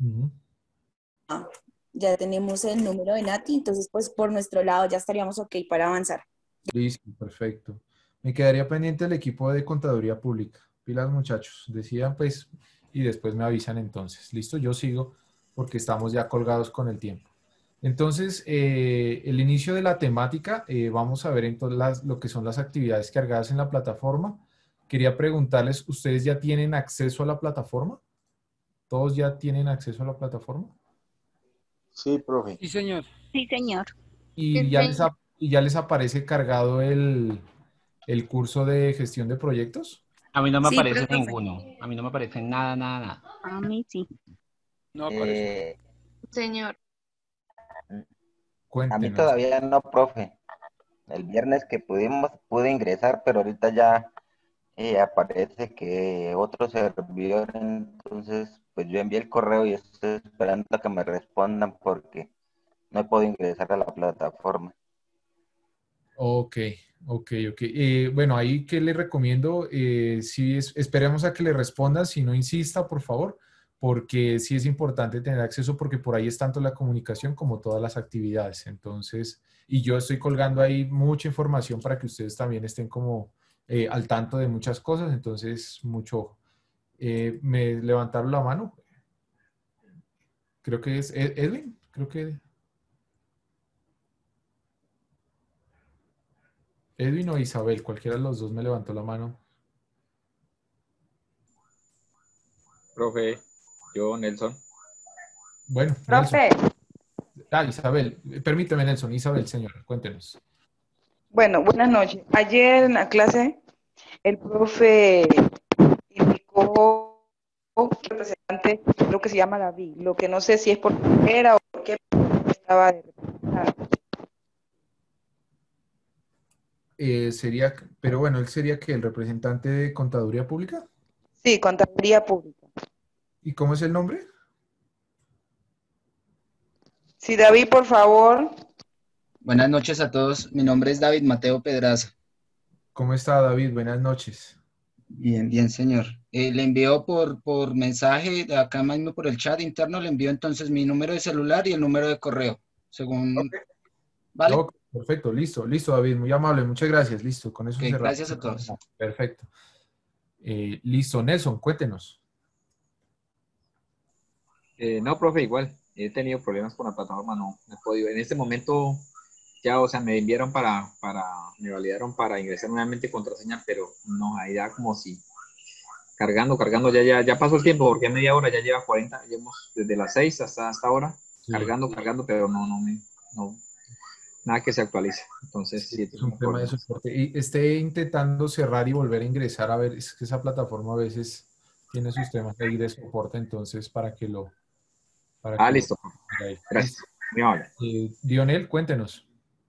ya tenemos el número de Nati, entonces pues por nuestro lado ya estaríamos ok para avanzar. Listo, perfecto. Me quedaría pendiente el equipo de contaduría pública. Pilas, muchachos. Decidan, pues, y después me avisan entonces. Listo, yo sigo porque estamos ya colgados con el tiempo. Entonces, el inicio de la temática, vamos a ver entonces lo que son las actividades cargadas en la plataforma. Quería preguntarles, ¿ustedes ya tienen acceso a la plataforma? ¿Todos ya tienen acceso a la plataforma? Sí, profe. Sí, señor. Sí, señor. ¿Y ya les aparece cargado el curso de gestión de proyectos? A mí no me Sí, aparece profe. ninguno. A mí no me aparece nada, nada, nada. A mí sí. No aparece. Señor. A mí Cuéntenos. todavía no, profe. El viernes que pude ingresar, pero ahorita ya aparece que otro servidor, entonces pues yo envié el correo y estoy esperando a que me respondan porque no he podido ingresar a la plataforma. Ok. Bueno, ahí que le recomiendo, esperemos a que le respondan, si no insista, por favor, porque sí es importante tener acceso porque por ahí es tanto la comunicación como todas las actividades. Entonces, y yo estoy colgando ahí mucha información para que ustedes también estén como al tanto de muchas cosas, entonces mucho ojo. Me levantaron la mano. Creo que es Edwin, creo que Edwin o Isabel, cualquiera de los dos me levantó la mano. Profe, yo, Nelson. Bueno, Profe, Nelson. Isabel, permíteme, Nelson. Isabel, señora, cuéntenos. bueno, buenas noches. Ayer en la clase el profe indicó que el representante lo que se llama la VI, lo que no sé si es por qué era o por qué estaba de representante. Pero bueno, él sería que el representante de Contaduría Pública. Sí, Contaduría Pública. ¿Y cómo es el nombre? Sí, David, por favor. Buenas noches a todos. Mi nombre es David Mateo Pedraza. ¿Cómo está, David? Buenas noches. Bien, bien, señor. Le envío por mensaje, de acá mismo por el chat interno, le envío entonces mi número de celular y el número de correo, según... Okay. ¿Vale? Okay, perfecto, listo, David, muy amable, muchas gracias, listo, con eso Okay, cerramos. gracias a todos. Perfecto. Listo, Nelson, cuéntenos. No, profe, igual. He tenido problemas con la plataforma, no he podido. En este momento ya, o sea, me enviaron me validaron para ingresar nuevamente contraseña, pero no, ahí ya como si cargando, ya pasó el tiempo, porque a media hora ya lleva 40, llevamos desde las 6 hasta ahora, sí. cargando, pero no, nada que se actualice. Entonces, sí, es un tema de soporte. Y esté intentando cerrar y volver a ingresar, a ver, es que esa plataforma a veces tiene sus temas ahí de soporte, entonces para que lo... listo. Gracias. Muy amable. Dionel, cuéntenos.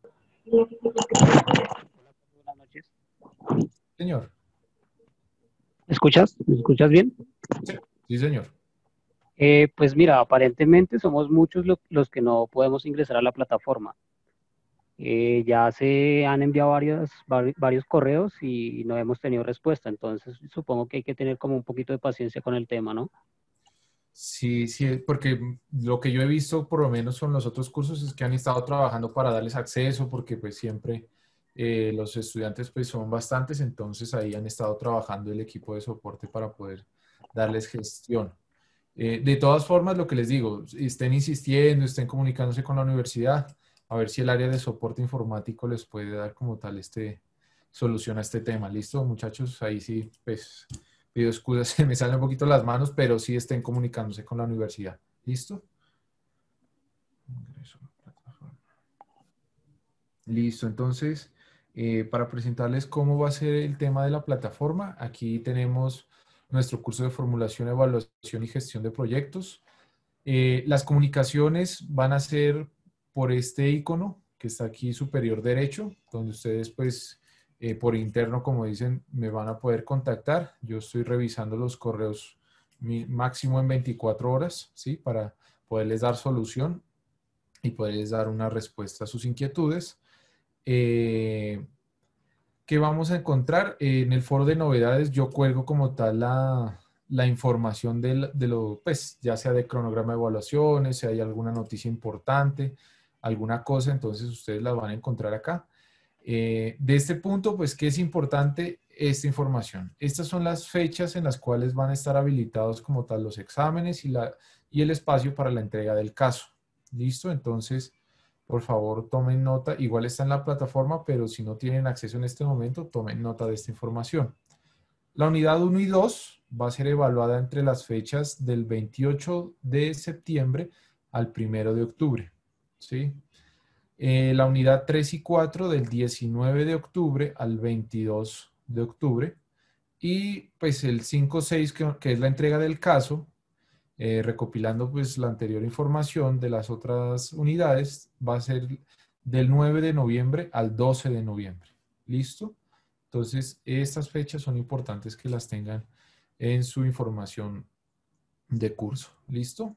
Buenas noches. Señor. ¿Me escuchas? ¿Me escuchas bien? Sí, señor. Pues mira, aparentemente somos muchos los que no podemos ingresar a la plataforma. Ya se han enviado varios correos y no hemos tenido respuesta, entonces supongo que hay que tener como un poquito de paciencia con el tema, ¿no? Sí, porque lo que yo he visto, por lo menos son los otros cursos, es que han estado trabajando para darles acceso, porque pues siempre los estudiantes pues son bastantes, entonces ahí han estado trabajando el equipo de soporte para poder darles gestión. De todas formas, lo que les digo, estén insistiendo, estén comunicándose con la universidad, a ver si el área de soporte informático les puede dar como tal solución a este tema. ¿Listo, muchachos? Ahí sí, pues... pido excusas, se me salen un poquito las manos, pero sí estén comunicándose con la universidad. ¿Listo? Listo, entonces, para presentarles cómo va a ser el tema de la plataforma, aquí tenemos nuestro curso de formulación, evaluación y gestión de proyectos. Las comunicaciones van a ser por este icono que está aquí superior derecho, donde ustedes pues... por interno, como dicen, me van a poder contactar. Yo estoy revisando los correos máximo en 24 horas, ¿sí? Para poderles dar solución y poderles dar una respuesta a sus inquietudes. ¿Qué vamos a encontrar? En el foro de novedades yo cuelgo como tal la información de lo, pues, ya sea de cronograma de evaluaciones, si hay alguna noticia importante, alguna cosa, entonces ustedes la van a encontrar acá. De este punto, pues, ¿qué es importante esta información? Estas son las fechas en las cuales van a estar habilitados como tal los exámenes y el espacio para la entrega del caso. ¿Listo? Entonces, por favor tomen nota. Igual está en la plataforma, pero si no tienen acceso en este momento, tomen nota de esta información. La unidad 1 y 2 va a ser evaluada entre las fechas del 28 de septiembre al 1 de octubre. ¿Sí? La unidad 3 y 4 del 19 de octubre al 22 de octubre. Y pues el 5-6, que es la entrega del caso, recopilando pues la anterior información de las otras unidades, va a ser del 9 de noviembre al 12 de noviembre. ¿Listo? Entonces, estas fechas son importantes que las tengan en su información de curso. ¿Listo?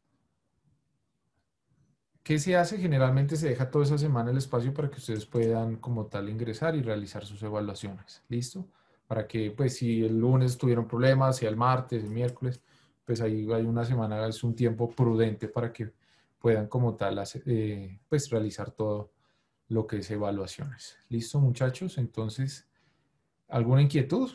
¿Qué se hace? Generalmente se deja toda esa semana el espacio para que ustedes puedan como tal ingresar y realizar sus evaluaciones. ¿Listo? Para que, pues, si el lunes tuvieron problemas, si el martes, el miércoles, pues ahí hay una semana, es un tiempo prudente para que puedan como tal pues realizar todo lo que es evaluaciones. ¿Listo, muchachos? Entonces, ¿alguna inquietud?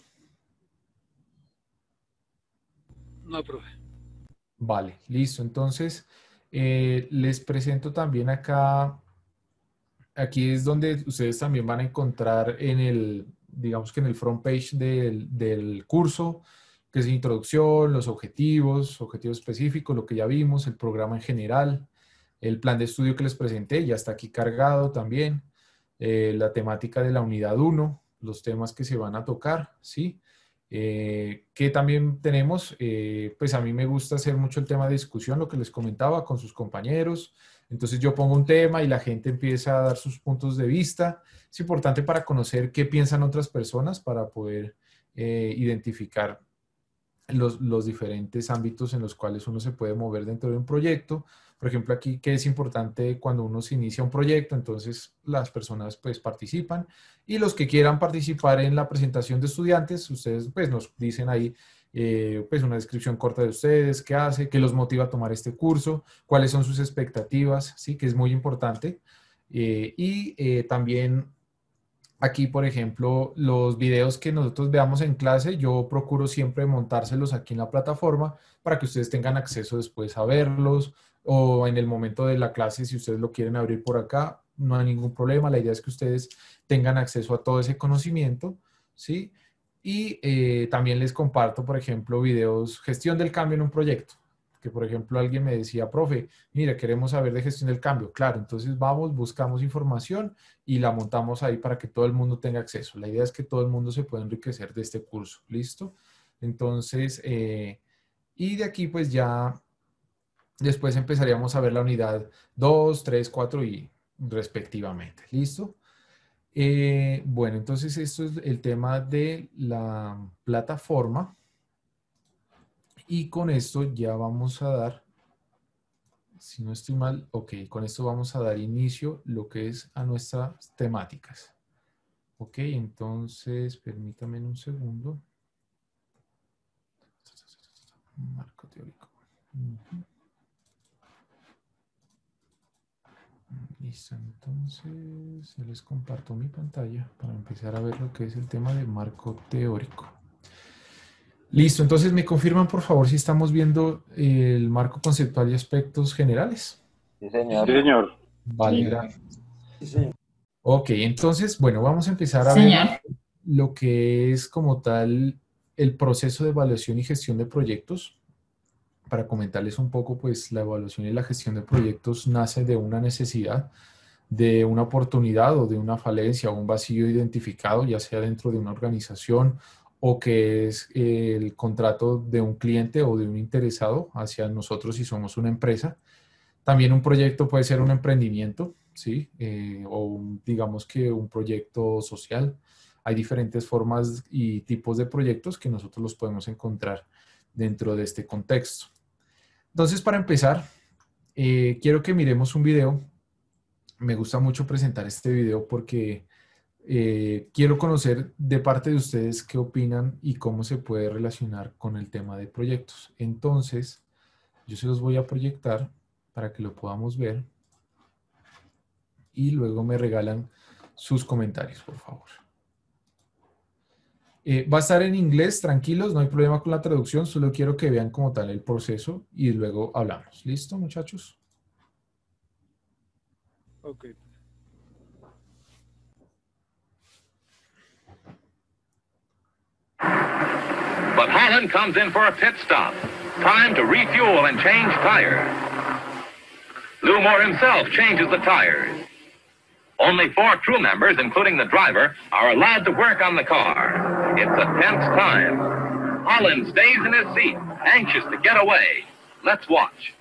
No, profe. Vale, listo. Entonces, les presento también acá, aquí es donde ustedes también van a encontrar en el, digamos que en el front page del curso, que es introducción, los objetivos específicos, lo que ya vimos, el programa en general, el plan de estudio que les presenté, ya está aquí cargado también, la temática de la unidad 1, los temas que se van a tocar, ¿sí? Que también tenemos, pues a mí me gusta hacer mucho el tema de discusión, lo que les comentaba con sus compañeros. Entonces yo pongo un tema y la gente empieza a dar sus puntos de vista. Es importante para conocer qué piensan otras personas para poder identificar los diferentes ámbitos en los cuales uno se puede mover dentro de un proyecto. Por ejemplo, aquí que es importante cuando uno se inicia un proyecto, entonces las personas pues participan y los que quieran participar en la presentación de estudiantes, ustedes pues nos dicen ahí pues una descripción corta de ustedes, qué hace, qué los motiva a tomar este curso, cuáles son sus expectativas, ¿sí? Que es muy importante. También aquí, por ejemplo, los videos que nosotros veamos en clase, yo procuro siempre montárselos aquí en la plataforma para que ustedes tengan acceso después a verlos o en el momento de la clase, si ustedes lo quieren abrir por acá, no hay ningún problema. La idea es que ustedes tengan acceso a todo ese conocimiento, ¿sí? Y también les comparto, por ejemplo, videos, gestión del cambio en un proyecto. Que, por ejemplo, alguien me decía, profe, mira, queremos saber de gestión del cambio. Claro, entonces vamos, buscamos información y la montamos ahí para que todo el mundo tenga acceso. La idea es que todo el mundo se pueda enriquecer de este curso. ¿Listo? Entonces, y de aquí pues ya después empezaríamos a ver la unidad 2, 3, 4 y respectivamente. ¿Listo? Bueno, entonces esto es el tema de la plataforma. Y con esto ya vamos a dar, si no estoy mal, ok, con esto vamos a dar inicio lo que es a nuestras temáticas. Ok, entonces permítame un segundo. Marco teórico. Listo, entonces les comparto mi pantalla para empezar a ver lo que es el tema de marco teórico. Listo, entonces me confirman por favor si estamos viendo el marco conceptual y aspectos generales. Sí, señor. Sí, señor. Vale, Sí. gracias. Sí, señor. Ok, entonces, bueno, vamos a empezar a ver lo que es como tal el proceso de evaluación y gestión de proyectos. Para comentarles un poco, pues la evaluación y la gestión de proyectos nace de una necesidad, de una oportunidad o de una falencia o un vacío identificado, ya sea dentro de una organización o que es el contrato de un cliente o de un interesado hacia nosotros si somos una empresa. También un proyecto puede ser un emprendimiento, ¿sí? Digamos que un proyecto social. Hay diferentes formas y tipos de proyectos que nosotros los podemos encontrar dentro de este contexto. Entonces, para empezar, quiero que miremos un video. Me gusta mucho presentar este video porque quiero conocer de parte de ustedes qué opinan y cómo se puede relacionar con el tema de proyectos. Entonces, yo se los voy a proyectar para que lo podamos ver y luego me regalan sus comentarios, por favor. Va a estar en inglés, tranquilos, no hay problema con la traducción, solo quiero que vean como tal el proceso y luego hablamos. ¿Listo, muchachos? Ok. But Holland comes in for a pit stop. Time to refuel and change tires. Lou Moore himself changes the tires. Only 4 crew members, including the driver, are allowed to work on the car. It's a tense time. Holland stays in his seat, anxious to get away. Let's watch.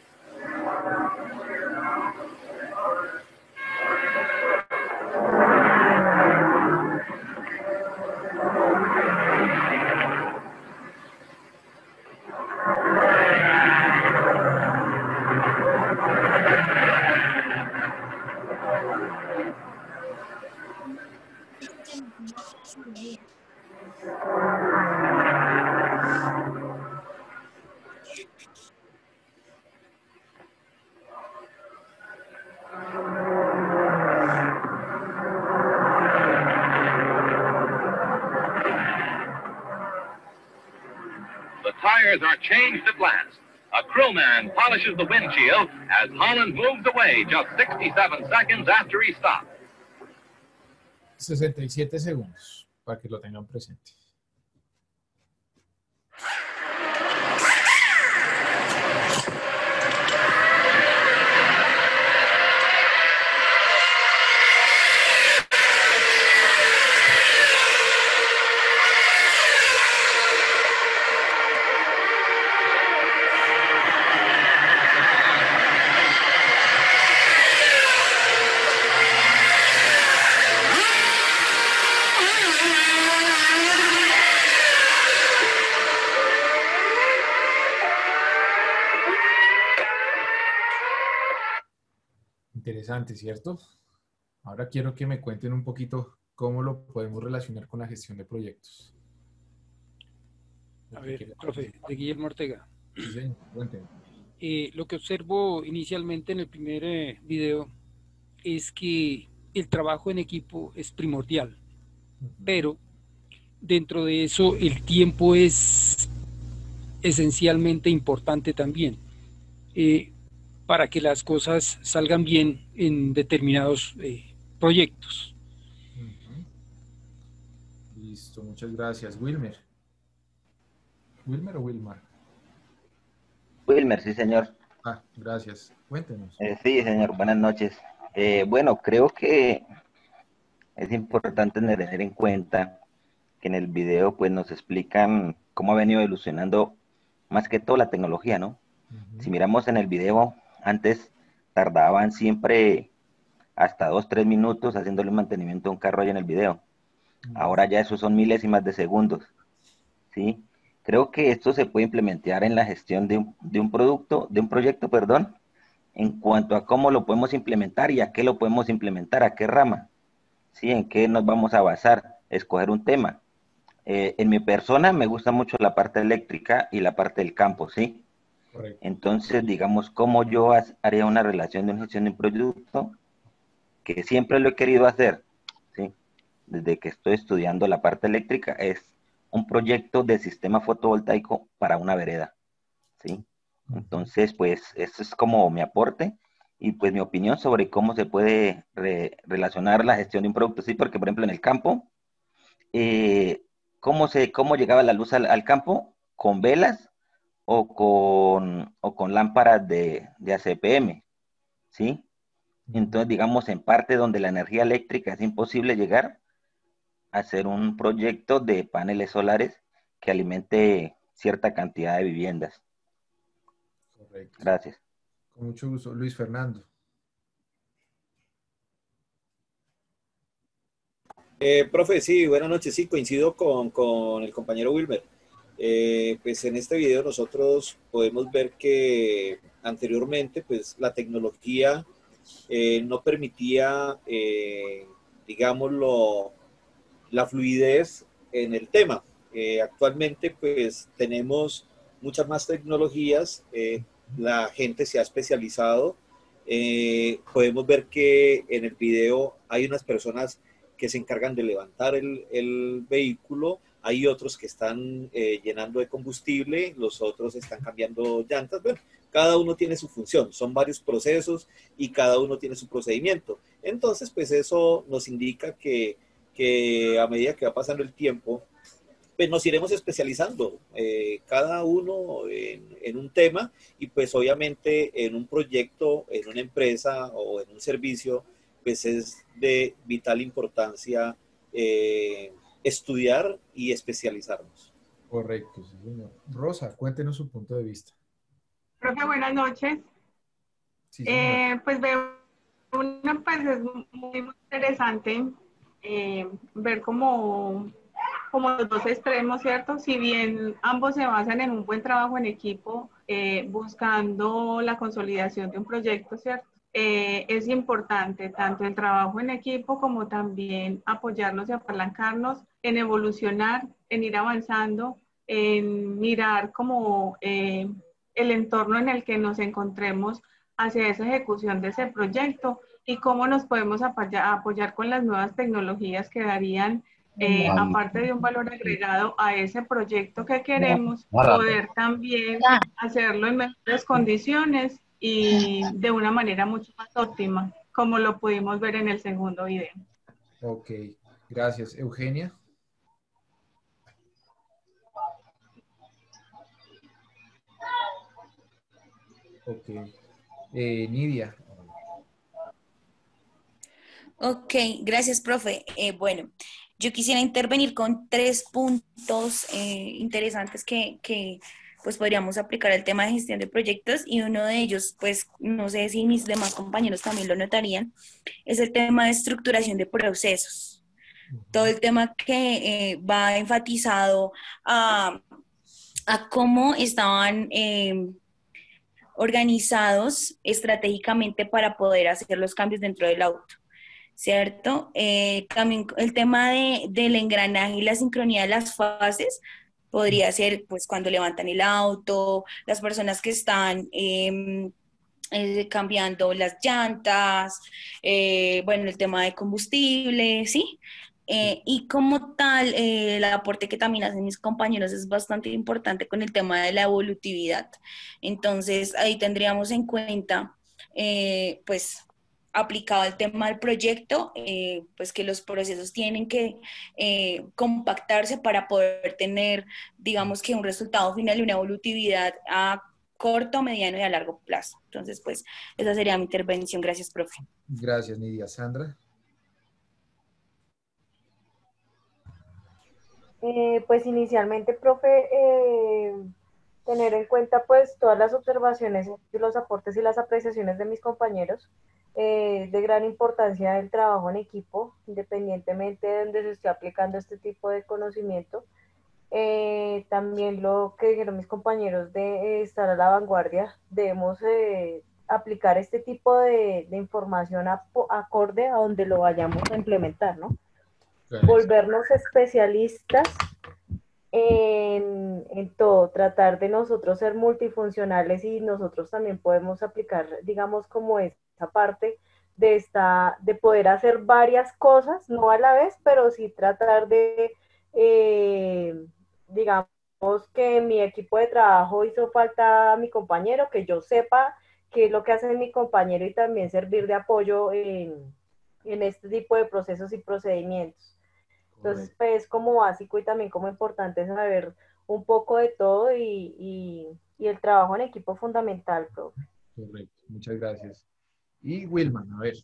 The tires are changed at last. A crewman polishes the windshield as Holland moves away just 67 seconds after he stopped. 67 segundos, para que lo tengan presente. Interesante, ¿cierto? Ahora quiero que me cuenten un poquito cómo lo podemos relacionar con la gestión de proyectos. A ver, profe, de Guillermo Ortega. Sí, señor, cuéntenme. Lo que observo inicialmente en el primer video es que el trabajo en equipo es primordial, pero dentro de eso el tiempo es esencialmente importante también. Para que las cosas salgan bien en determinados proyectos. Listo, muchas gracias. Wilmer. ¿Wilmer o Wilmar? Wilmer, sí, señor. Ah, gracias. Cuéntenos. Sí, señor, buenas noches. Bueno, creo que es importante tener en cuenta que en el video pues nos explican cómo ha venido evolucionando más que todo la tecnología, ¿no? Si miramos en el video, antes tardaban siempre hasta 2-3 minutos haciéndole mantenimiento a un carro allá en el video. Ahora ya eso son milésimas de segundos, ¿sí? Creo que esto se puede implementar en la gestión de un proyecto, perdón, en cuanto a cómo lo podemos implementar y a qué lo podemos implementar, a qué rama, ¿sí? En qué nos vamos a basar, escoger un tema. En mi persona me gusta mucho la parte eléctrica y la parte del campo, ¿sí? Correcto. Entonces, digamos, cómo yo haría una relación de una gestión de un producto, que siempre lo he querido hacer, ¿sí? Desde que estoy estudiando la parte eléctrica, es un proyecto de sistema fotovoltaico para una vereda, ¿sí? Entonces, pues, eso es como mi aporte y pues mi opinión sobre cómo se puede relacionar la gestión de un producto, ¿sí? Porque, por ejemplo, en el campo, ¿cómo llegaba la luz al campo? Con velas o con lámparas de ACPM, ¿sí? Entonces, digamos, en parte donde la energía eléctrica es imposible llegar, a hacer un proyecto de paneles solares que alimente cierta cantidad de viviendas. Correcto. Gracias. Con mucho gusto. Luis Fernando. Profe, sí, buenas noches. Sí, coincido con el compañero Wilmer. Pues en este video nosotros podemos ver que anteriormente pues la tecnología no permitía, digámoslo, la fluidez en el tema. Actualmente pues tenemos muchas más tecnologías, la gente se ha especializado, podemos ver que en el video hay unas personas que se encargan de levantar el vehículo, hay otros que están llenando de combustible, los otros están cambiando llantas. Bueno, cada uno tiene su función, son varios procesos y cada uno tiene su procedimiento. Entonces, pues eso nos indica que a medida que va pasando el tiempo, pues nos iremos especializando, cada uno en un tema, y pues obviamente en un proyecto, en una empresa o en un servicio, pues es de vital importancia estudiar y especializarnos. Correcto, sí, señor. Rosa, cuéntenos su punto de vista. Profe, buenas noches. Sí, señor. Pues veo, pues es muy interesante ver como los dos extremos, ¿cierto? Si bien ambos se basan en un buen trabajo en equipo, buscando la consolidación de un proyecto, ¿cierto? Es importante tanto el trabajo en equipo como también apoyarnos y apalancarnos en evolucionar, en ir avanzando, en mirar como el entorno en el que nos encontremos hacia esa ejecución de ese proyecto y cómo nos podemos apoyar con las nuevas tecnologías que darían, aparte de un valor agregado a ese proyecto que queremos, poder también hacerlo en mejores condiciones y de una manera mucho más óptima, como lo pudimos ver en el segundo video. Ok, gracias. Eugenia. Ok. Nidia. Ok, gracias, profe. Bueno, yo quisiera intervenir con 3 puntos interesantes que pues podríamos aplicar al tema de gestión de proyectos, y uno de ellos, pues no sé si mis demás compañeros también lo notarían, es el tema de estructuración de procesos. Todo el tema que va enfatizado a cómo estaban organizados estratégicamente para poder hacer los cambios dentro del auto, ¿cierto? También el tema del engranaje y la sincronía de las fases podría ser pues cuando levantan el auto, las personas que están cambiando las llantas, bueno, el tema de combustible, ¿sí? Y como tal, el aporte que también hacen mis compañeros es bastante importante con el tema de la evolutividad. Entonces, ahí tendríamos en cuenta, pues, aplicado al tema del proyecto, pues que los procesos tienen que compactarse para poder tener, digamos que un resultado final y una evolutividad a corto, mediano y a largo plazo. Entonces, pues, esa sería mi intervención. Gracias, profe. Gracias, Nidia. Sandra. Pues inicialmente, profe, tener en cuenta pues todas las observaciones, los aportes y las apreciaciones de mis compañeros, de gran importancia el trabajo en equipo, independientemente de donde se esté aplicando este tipo de conocimiento. También lo que dijeron mis compañeros de estar a la vanguardia, debemos aplicar este tipo de información acorde a donde lo vayamos a implementar, ¿no? Volvernos especialistas en todo, tratar de nosotros ser multifuncionales, y nosotros también podemos aplicar, digamos, como esa parte de poder hacer varias cosas, no a la vez, pero sí tratar de, digamos, que mi equipo de trabajo hizo falta a mi compañero, que yo sepa qué es lo que hace mi compañero y también servir de apoyo en este tipo de procesos y procedimientos. Entonces, pues como básico y también como importante saber un poco de todo y el trabajo en equipo fundamental, profe. Correcto, muchas gracias. Y Wilman, a ver.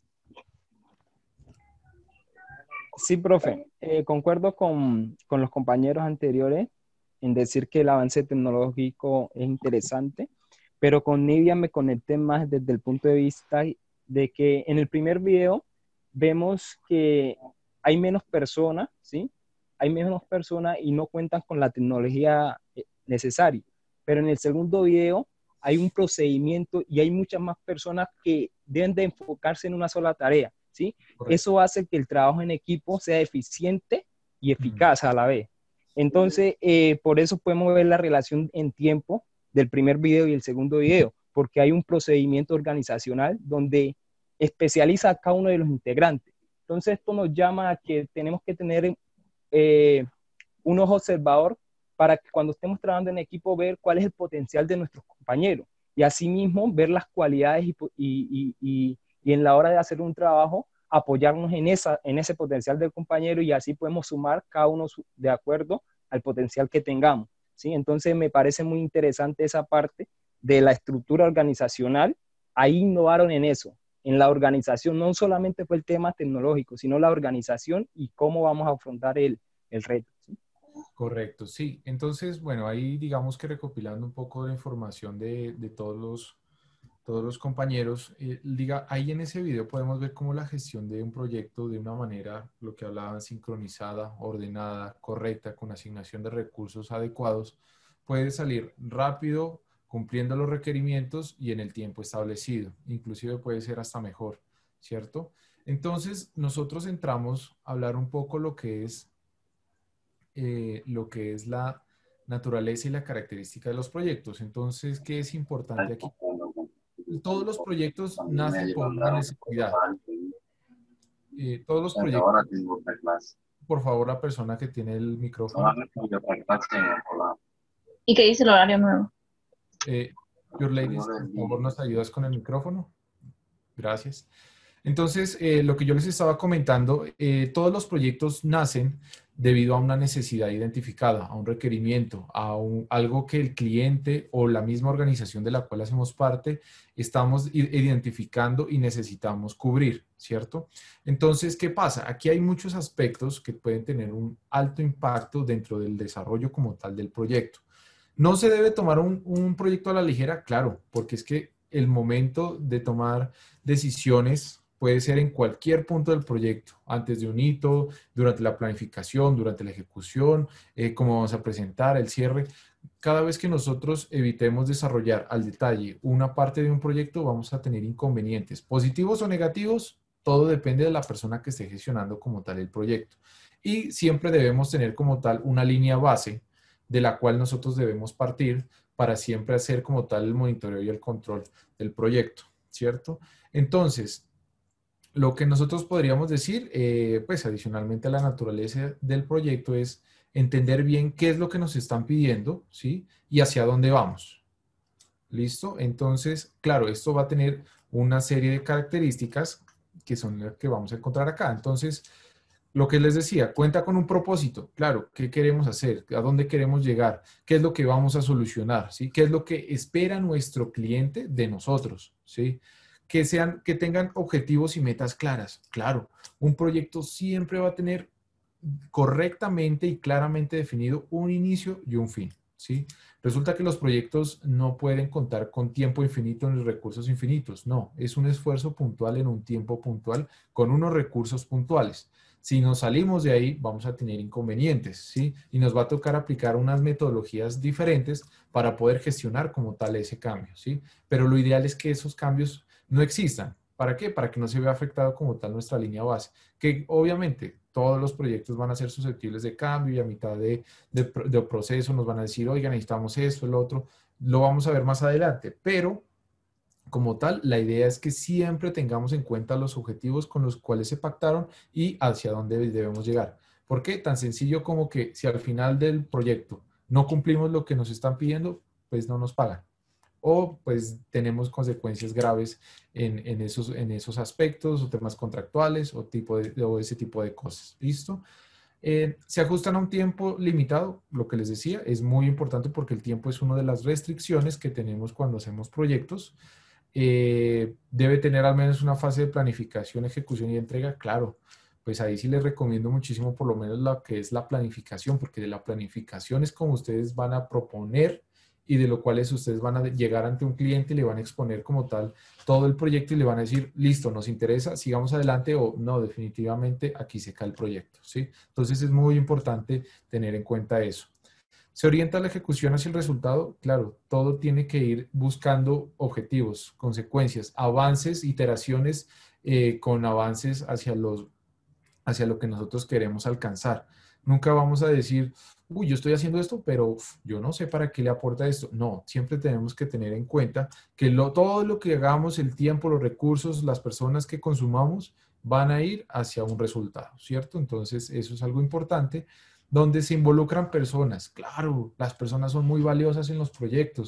Sí, profe, concuerdo con los compañeros anteriores en decir que el avance tecnológico es interesante, pero con Nidia me conecté más desde el punto de vista de que en el primer video vemos que hay menos personas, ¿sí? Hay menos personas y no cuentan con la tecnología necesaria. Pero en el segundo video hay un procedimiento y hay muchas más personas que deben de enfocarse en una sola tarea, ¿sí? Correcto. Eso hace que el trabajo en equipo sea eficiente y eficaz a la vez. Entonces, por eso podemos ver la relación en tiempo del primer video y el segundo video, porque hay un procedimiento organizacional donde especializa a cada uno de los integrantes. Entonces, esto nos llama a que tenemos que tener un ojo observador para que cuando estemos trabajando en equipo ver cuál es el potencial de nuestros compañeros y asimismo ver las cualidades y en la hora de hacer un trabajo apoyarnos en ese potencial del compañero y así podemos sumar cada uno de acuerdo al potencial que tengamos, ¿sí? Entonces me parece muy interesante esa parte de la estructura organizacional. Ahí innovaron en eso, en la organización. No solamente fue el tema tecnológico, sino la organización y cómo vamos a afrontar el reto, ¿sí? Correcto, sí. Entonces, bueno, ahí digamos que recopilando un poco de información de todos los compañeros, ahí en ese video podemos ver cómo la gestión de un proyecto de una manera, lo que hablaban, sincronizada, ordenada, correcta, con asignación de recursos adecuados, puede salir rápido, cumpliendo los requerimientos y en el tiempo establecido. Inclusive puede ser hasta mejor, ¿cierto? Entonces, nosotros entramos a hablar un poco lo que es la naturaleza y la característica de los proyectos. Entonces, ¿qué es importante aquí? Todos los proyectos nacen por una necesidad. Todos los proyectos... Por favor, la persona que tiene el micrófono. ¿Y qué dice el horario nuevo? Your Ladies, por favor, ¿nos ayudas con el micrófono? Gracias. Entonces, lo que yo les estaba comentando, todos los proyectos nacen debido a una necesidad identificada, a un requerimiento, a algo que el cliente o la misma organización de la cual hacemos parte estamos identificando y necesitamos cubrir, ¿cierto? Entonces, ¿qué pasa? Aquí hay muchos aspectos que pueden tener un alto impacto dentro del desarrollo como tal del proyecto. ¿No se debe tomar un proyecto a la ligera? Claro, porque es que el momento de tomar decisiones puede ser en cualquier punto del proyecto, antes de un hito, durante la planificación, durante la ejecución, cómo vamos a presentar, el cierre. Cada vez que nosotros evitemos desarrollar al detalle una parte de un proyecto, vamos a tener inconvenientes, positivos o negativos, todo depende de la persona que esté gestionando como tal el proyecto. Y siempre debemos tener como tal una línea base de la cual nosotros debemos partir para siempre hacer como tal el monitoreo y el control del proyecto, ¿cierto? Entonces, lo que nosotros podríamos decir, pues adicionalmente a la naturaleza del proyecto, es entender bien qué es lo que nos están pidiendo, ¿sí? Y hacia dónde vamos. ¿Listo? Entonces, claro, esto va a tener una serie de características que son las que vamos a encontrar acá. Entonces, lo que les decía, cuenta con un propósito. Claro, ¿qué queremos hacer? ¿A dónde queremos llegar? ¿Qué es lo que vamos a solucionar? ¿Sí? ¿Qué es lo que espera nuestro cliente de nosotros? ¿Sí? Que tengan objetivos y metas claras. Claro, un proyecto siempre va a tener correctamente y claramente definido un inicio y un fin, ¿sí? Resulta que los proyectos no pueden contar con tiempo infinito ni recursos infinitos. No, es un esfuerzo puntual en un tiempo puntual con unos recursos puntuales. Si nos salimos de ahí, vamos a tener inconvenientes, ¿sí? Y nos va a tocar aplicar unas metodologías diferentes para poder gestionar como tal ese cambio, ¿sí? Pero lo ideal es que esos cambios no existan. ¿Para qué? Para que no se vea afectado como tal nuestra línea base. Que obviamente todos los proyectos van a ser susceptibles de cambio y a mitad de proceso nos van a decir, oiga, necesitamos esto, el otro. Lo vamos a ver más adelante. Pero como tal, la idea es que siempre tengamos en cuenta los objetivos con los cuales se pactaron y hacia dónde debemos llegar. ¿Por qué? Tan sencillo como que si al final del proyecto no cumplimos lo que nos están pidiendo, pues no nos pagan. O pues tenemos consecuencias graves en esos aspectos o temas contractuales o ese tipo de cosas. ¿Listo? Se ajustan a un tiempo limitado, lo que les decía, es muy importante porque el tiempo es una de las restricciones que tenemos cuando hacemos proyectos. Debe tener al menos una fase de planificación, ejecución y entrega, claro. Pues ahí sí les recomiendo muchísimo por lo menos lo que es la planificación, porque de la planificación es como ustedes van a proponer y de lo cual ustedes van a llegar ante un cliente y le van a exponer como tal todo el proyecto y le van a decir, listo, nos interesa, sigamos adelante o no, definitivamente aquí se cae el proyecto, ¿sí? Entonces es muy importante tener en cuenta eso. ¿Se orienta la ejecución hacia el resultado? Claro, todo tiene que ir buscando objetivos, consecuencias, avances, iteraciones con avances hacia lo que nosotros queremos alcanzar. Nunca vamos a decir, uy, yo estoy haciendo esto, pero yo no sé para qué le aporta esto. No, siempre tenemos que tener en cuenta que todo lo que hagamos, el tiempo, los recursos, las personas que consumamos, van a ir hacia un resultado, ¿cierto? Entonces, eso es algo importante. Donde se involucran personas. Claro, las personas son muy valiosas en los proyectos.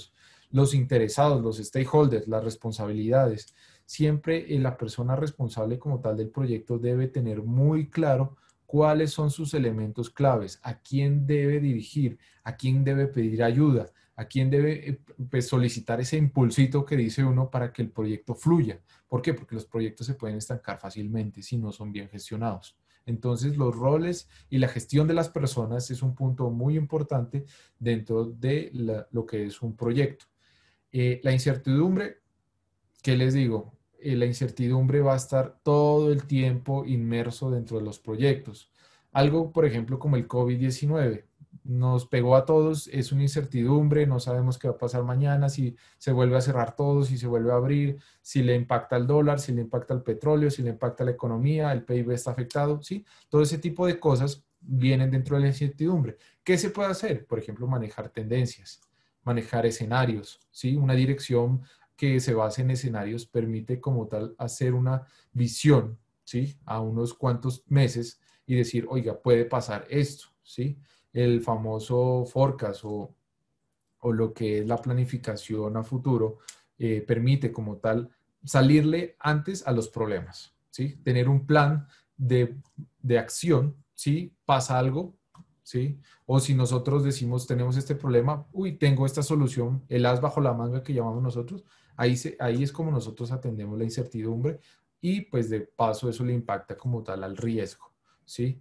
los interesados, los stakeholders, las responsabilidades. Siempre la persona responsable como tal del proyecto debe tener muy claro cuáles son sus elementos claves, a quién debe dirigir, a quién debe pedir ayuda, a quién debe pues, solicitar ese impulsito que dice uno para que el proyecto fluya. ¿Por qué? Porque los proyectos se pueden estancar fácilmente si no son bien gestionados. Entonces, los roles y la gestión de las personas es un punto muy importante dentro de lo que es un proyecto. La incertidumbre, ¿qué les digo? La incertidumbre va a estar todo el tiempo inmerso dentro de los proyectos. Algo, por ejemplo, como el COVID-19, nos pegó a todos, es una incertidumbre, no sabemos qué va a pasar mañana, si se vuelve a cerrar todo, si se vuelve a abrir, si le impacta el dólar, si le impacta el petróleo, si le impacta la economía, el PIB está afectado, ¿sí? Todo ese tipo de cosas vienen dentro de la incertidumbre. ¿Qué se puede hacer? Por ejemplo, manejar tendencias, manejar escenarios, ¿sí? Una dirección que se base en escenarios permite como tal hacer una visión, ¿sí? A unos cuantos meses y decir, oiga, puede pasar esto, ¿sí? El famoso forecast o lo que es la planificación a futuro permite como tal salirle antes a los problemas, ¿sí? Tener un plan de acción, ¿sí? Pasa algo, ¿sí? O si nosotros decimos, tenemos este problema, uy, tengo esta solución, el as bajo la manga que llamamos nosotros, ahí es como nosotros atendemos la incertidumbre y pues de paso eso le impacta como tal al riesgo, ¿sí?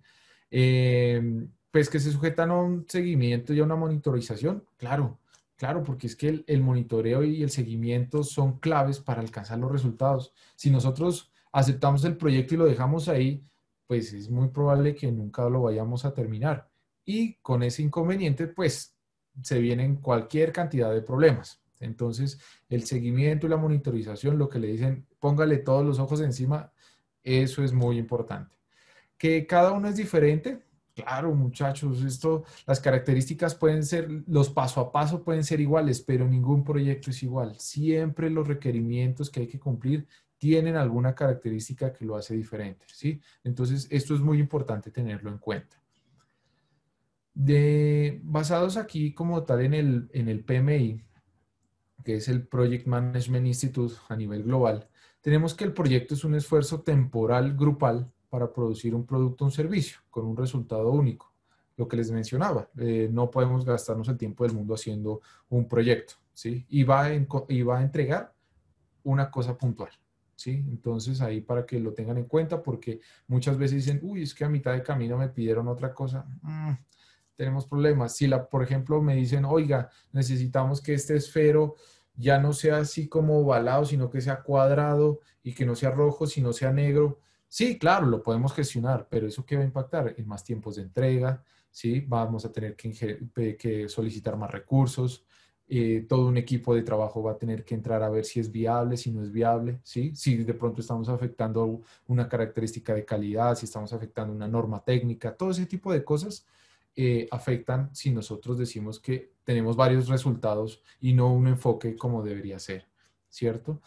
Pues que se sujetan a un seguimiento y a una monitorización, claro, claro, porque es que el monitoreo y el seguimiento son claves para alcanzar los resultados. Si nosotros aceptamos el proyecto y lo dejamos ahí, pues es muy probable que nunca lo vayamos a terminar. Y con ese inconveniente, pues se vienen cualquier cantidad de problemas. Entonces, el seguimiento y la monitorización, lo que le dicen, póngale todos los ojos encima, eso es muy importante. Que cada uno es diferente, claro, muchachos, las características pueden ser, los paso a paso pueden ser iguales, pero ningún proyecto es igual. Siempre los requerimientos que hay que cumplir tienen alguna característica que lo hace diferente, ¿sí? Entonces, esto es muy importante tenerlo en cuenta. Basados aquí como tal en el PMI, que es el Project Management Institute a nivel global, tenemos que el proyecto es un esfuerzo temporal grupal para producir un producto o un servicio con un resultado único. Lo que les mencionaba, no podemos gastarnos el tiempo del mundo haciendo un proyecto, ¿sí? Y va a entregar una cosa puntual, ¿sí? Entonces ahí para que lo tengan en cuenta, porque muchas veces dicen, uy, es que a mitad de camino me pidieron otra cosa. Tenemos problemas. Si por ejemplo me dicen, oiga, necesitamos que este esfero ya no sea así como ovalado, sino que sea cuadrado y que no sea rojo, sino sea negro. Sí, claro, lo podemos gestionar, pero ¿eso qué va a impactar? En más tiempos de entrega, ¿sí? Vamos a tener que solicitar más recursos, todo un equipo de trabajo va a tener que entrar a ver si es viable, si no es viable, ¿sí? Si de pronto estamos afectando una característica de calidad, si estamos afectando una norma técnica, todo ese tipo de cosas afectan si nosotros decimos que tenemos varios resultados y no un enfoque como debería ser, ¿cierto?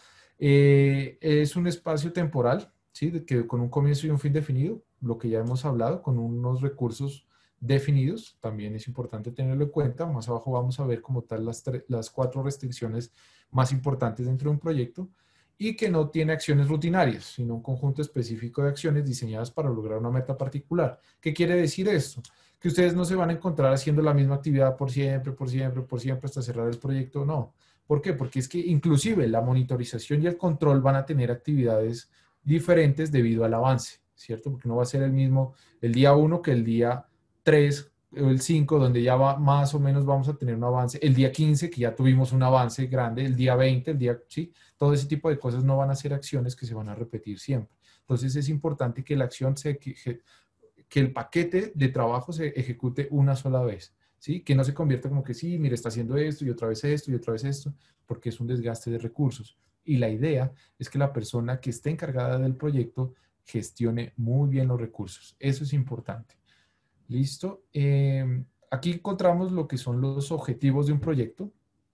Es un espacio temporal, ¿sí? Que con un comienzo y un fin definido, lo que ya hemos hablado, con unos recursos definidos, también es importante tenerlo en cuenta. Más abajo vamos a ver como tal las 4 restricciones más importantes dentro de un proyecto, y que no tiene acciones rutinarias, sino un conjunto específico de acciones diseñadas para lograr una meta particular. ¿Qué quiere decir esto? Que ustedes no se van a encontrar haciendo la misma actividad por siempre, hasta cerrar el proyecto, no. ¿Por qué? Porque es que inclusive la monitorización y el control van a tener actividades diferentes debido al avance, ¿cierto? Porque no va a ser el mismo el día 1 que el día 3 o el 5, donde ya más o menos vamos a tener un avance, el día 15, que ya tuvimos un avance grande, el día 20, ¿sí? Todo ese tipo de cosas no van a ser acciones que se van a repetir siempre. Entonces es importante que la acción que el paquete de trabajo se ejecute una sola vez, ¿sí? Que no se convierta como que sí, mire, está haciendo esto y otra vez esto y otra vez esto, porque es un desgaste de recursos. Y la idea es que la persona que esté encargada del proyecto gestione muy bien los recursos. Eso es importante. ¿Listo? Aquí encontramos lo que son los objetivos de un proyecto.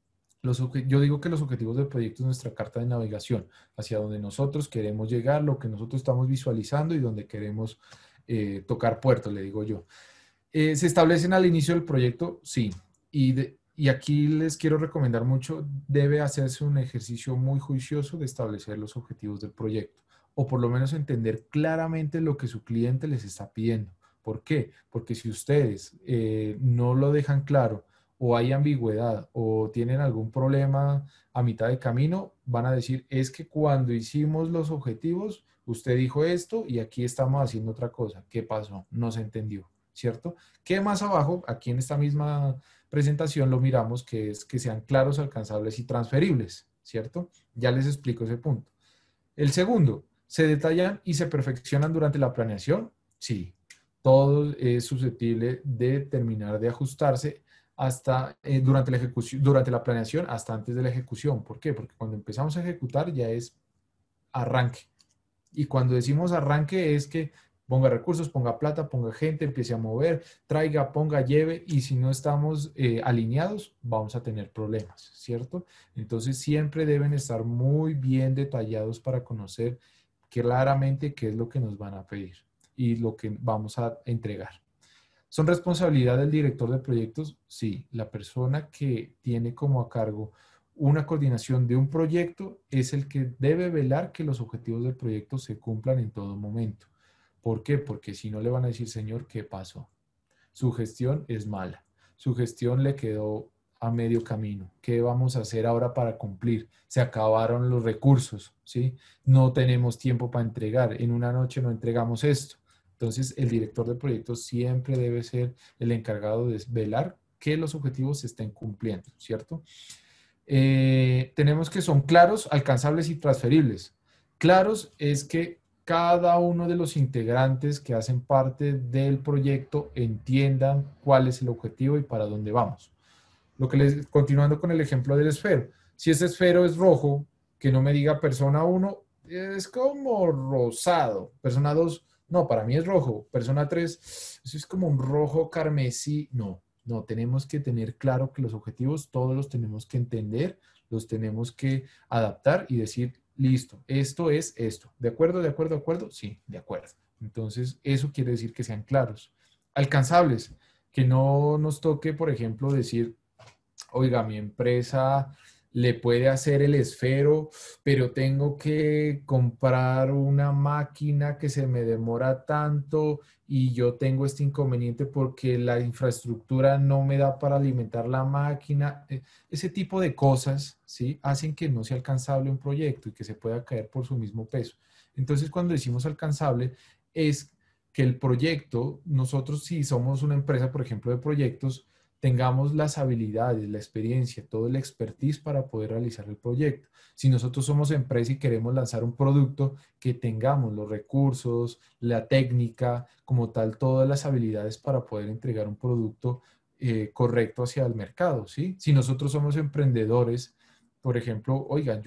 Yo digo que los objetivos del proyecto es nuestra carta de navegación, hacia donde nosotros queremos llegar, lo que nosotros estamos visualizando y donde queremos tocar puerto, le digo yo. ¿Se establecen al inicio del proyecto? Sí. Y y aquí les quiero recomendar mucho, debe hacerse un ejercicio muy juicioso de establecer los objetivos del proyecto, o por lo menos entender claramente lo que su cliente les está pidiendo. ¿Por qué? Porque si ustedes no lo dejan claro, o hay ambigüedad, o tienen algún problema a mitad de camino, van a decir, es que cuando hicimos los objetivos, usted dijo esto y aquí estamos haciendo otra cosa. ¿Qué pasó? No se entendió, ¿cierto? Que más abajo, aquí en esta misma presentación lo miramos, que es que sean claros, alcanzables y transferibles, ¿cierto? Ya les explico ese punto. El segundo, ¿se detallan y se perfeccionan durante la planeación? Sí, todo es susceptible de terminar de ajustarse hasta durante la planeación hasta antes de la ejecución. ¿Por qué? Porque cuando empezamos a ejecutar ya es arranque. Y cuando decimos arranque es que ponga recursos, ponga plata, ponga gente, empiece a mover, traiga, ponga, lleve, y si no estamos alineados, vamos a tener problemas, ¿cierto? Entonces siempre deben estar muy bien detallados para conocer claramente qué es lo que nos van a pedir y lo que vamos a entregar. ¿Son responsabilidad del director de proyectos? Sí, la persona que tiene como a cargo una coordinación de un proyecto es el que debe velar que los objetivos del proyecto se cumplan en todo momento. ¿Por qué? Porque si no le van a decir, señor, ¿qué pasó? Su gestión es mala. Su gestión le quedó a medio camino. ¿Qué vamos a hacer ahora para cumplir? Se acabaron los recursos, ¿sí? No tenemos tiempo para entregar. En una noche no entregamos esto. Entonces, el director de proyectos siempre debe ser el encargado de velar que los objetivos se estén cumpliendo, ¿cierto? Tenemos que son claros, alcanzables y transferibles. Claros es que cada uno de los integrantes que hacen parte del proyecto entiendan cuál es el objetivo y para dónde vamos. Continuando con el ejemplo del esfero. Si ese esfero es rojo, que no me diga persona 1, es como rosado. Persona 2, no, para mí es rojo. Persona 3, eso es como un rojo carmesí. No, tenemos que tener claro que los objetivos todos los tenemos que entender, los tenemos que adaptar y decir, listo, esto es esto. ¿De acuerdo, de acuerdo, de acuerdo? Sí, de acuerdo. Entonces, eso quiere decir que sean claros. Alcanzables, que no nos toque, por ejemplo, decir, oiga, mi empresa le puede hacer el esfero, pero tengo que comprar una máquina que se me demora tanto y yo tengo este inconveniente porque la infraestructura no me da para alimentar la máquina. Ese tipo de cosas, ¿sí?, hacen que no sea alcanzable un proyecto y que se pueda caer por su mismo peso. Entonces, cuando decimos alcanzable, es que el proyecto, nosotros si somos una empresa, por ejemplo, de proyectos, tengamos las habilidades, la experiencia, todo el expertise para poder realizar el proyecto. Si nosotros somos empresa y queremos lanzar un producto, que tengamos los recursos, la técnica, como tal, todas las habilidades para poder entregar un producto correcto hacia el mercado, ¿sí? Si nosotros somos emprendedores, por ejemplo, oiga,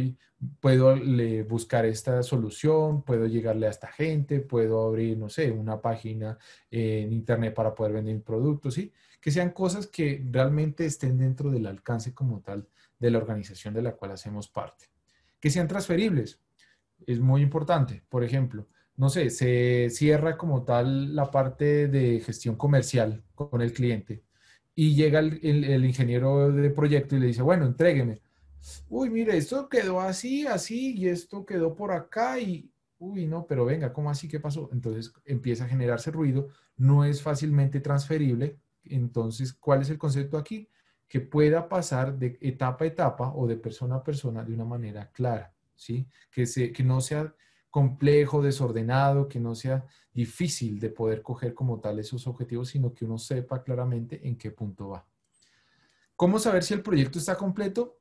puedo buscar esta solución, puedo llegarle a esta gente, puedo abrir, no sé, una página en internet para poder vender mi producto, ¿sí? Que sean cosas que realmente estén dentro del alcance como tal de la organización de la cual hacemos parte. Que sean transferibles, es muy importante. Por ejemplo, no sé, se cierra como tal la parte de gestión comercial con el cliente y llega el ingeniero de proyecto y le dice, bueno, entrégueme. Uy, mire, esto quedó así, así, y esto quedó por acá, y, uy, no, pero venga, ¿cómo así? ¿Qué pasó? Entonces empieza a generarse ruido, no es fácilmente transferible. Entonces, ¿cuál es el concepto aquí? Que pueda pasar de etapa a etapa o de persona a persona de una manera clara, ¿sí? Que no sea complejo, desordenado, que no sea difícil de poder coger como tal esos objetivos, sino que uno sepa claramente en qué punto va. ¿Cómo saber si el proyecto está completo?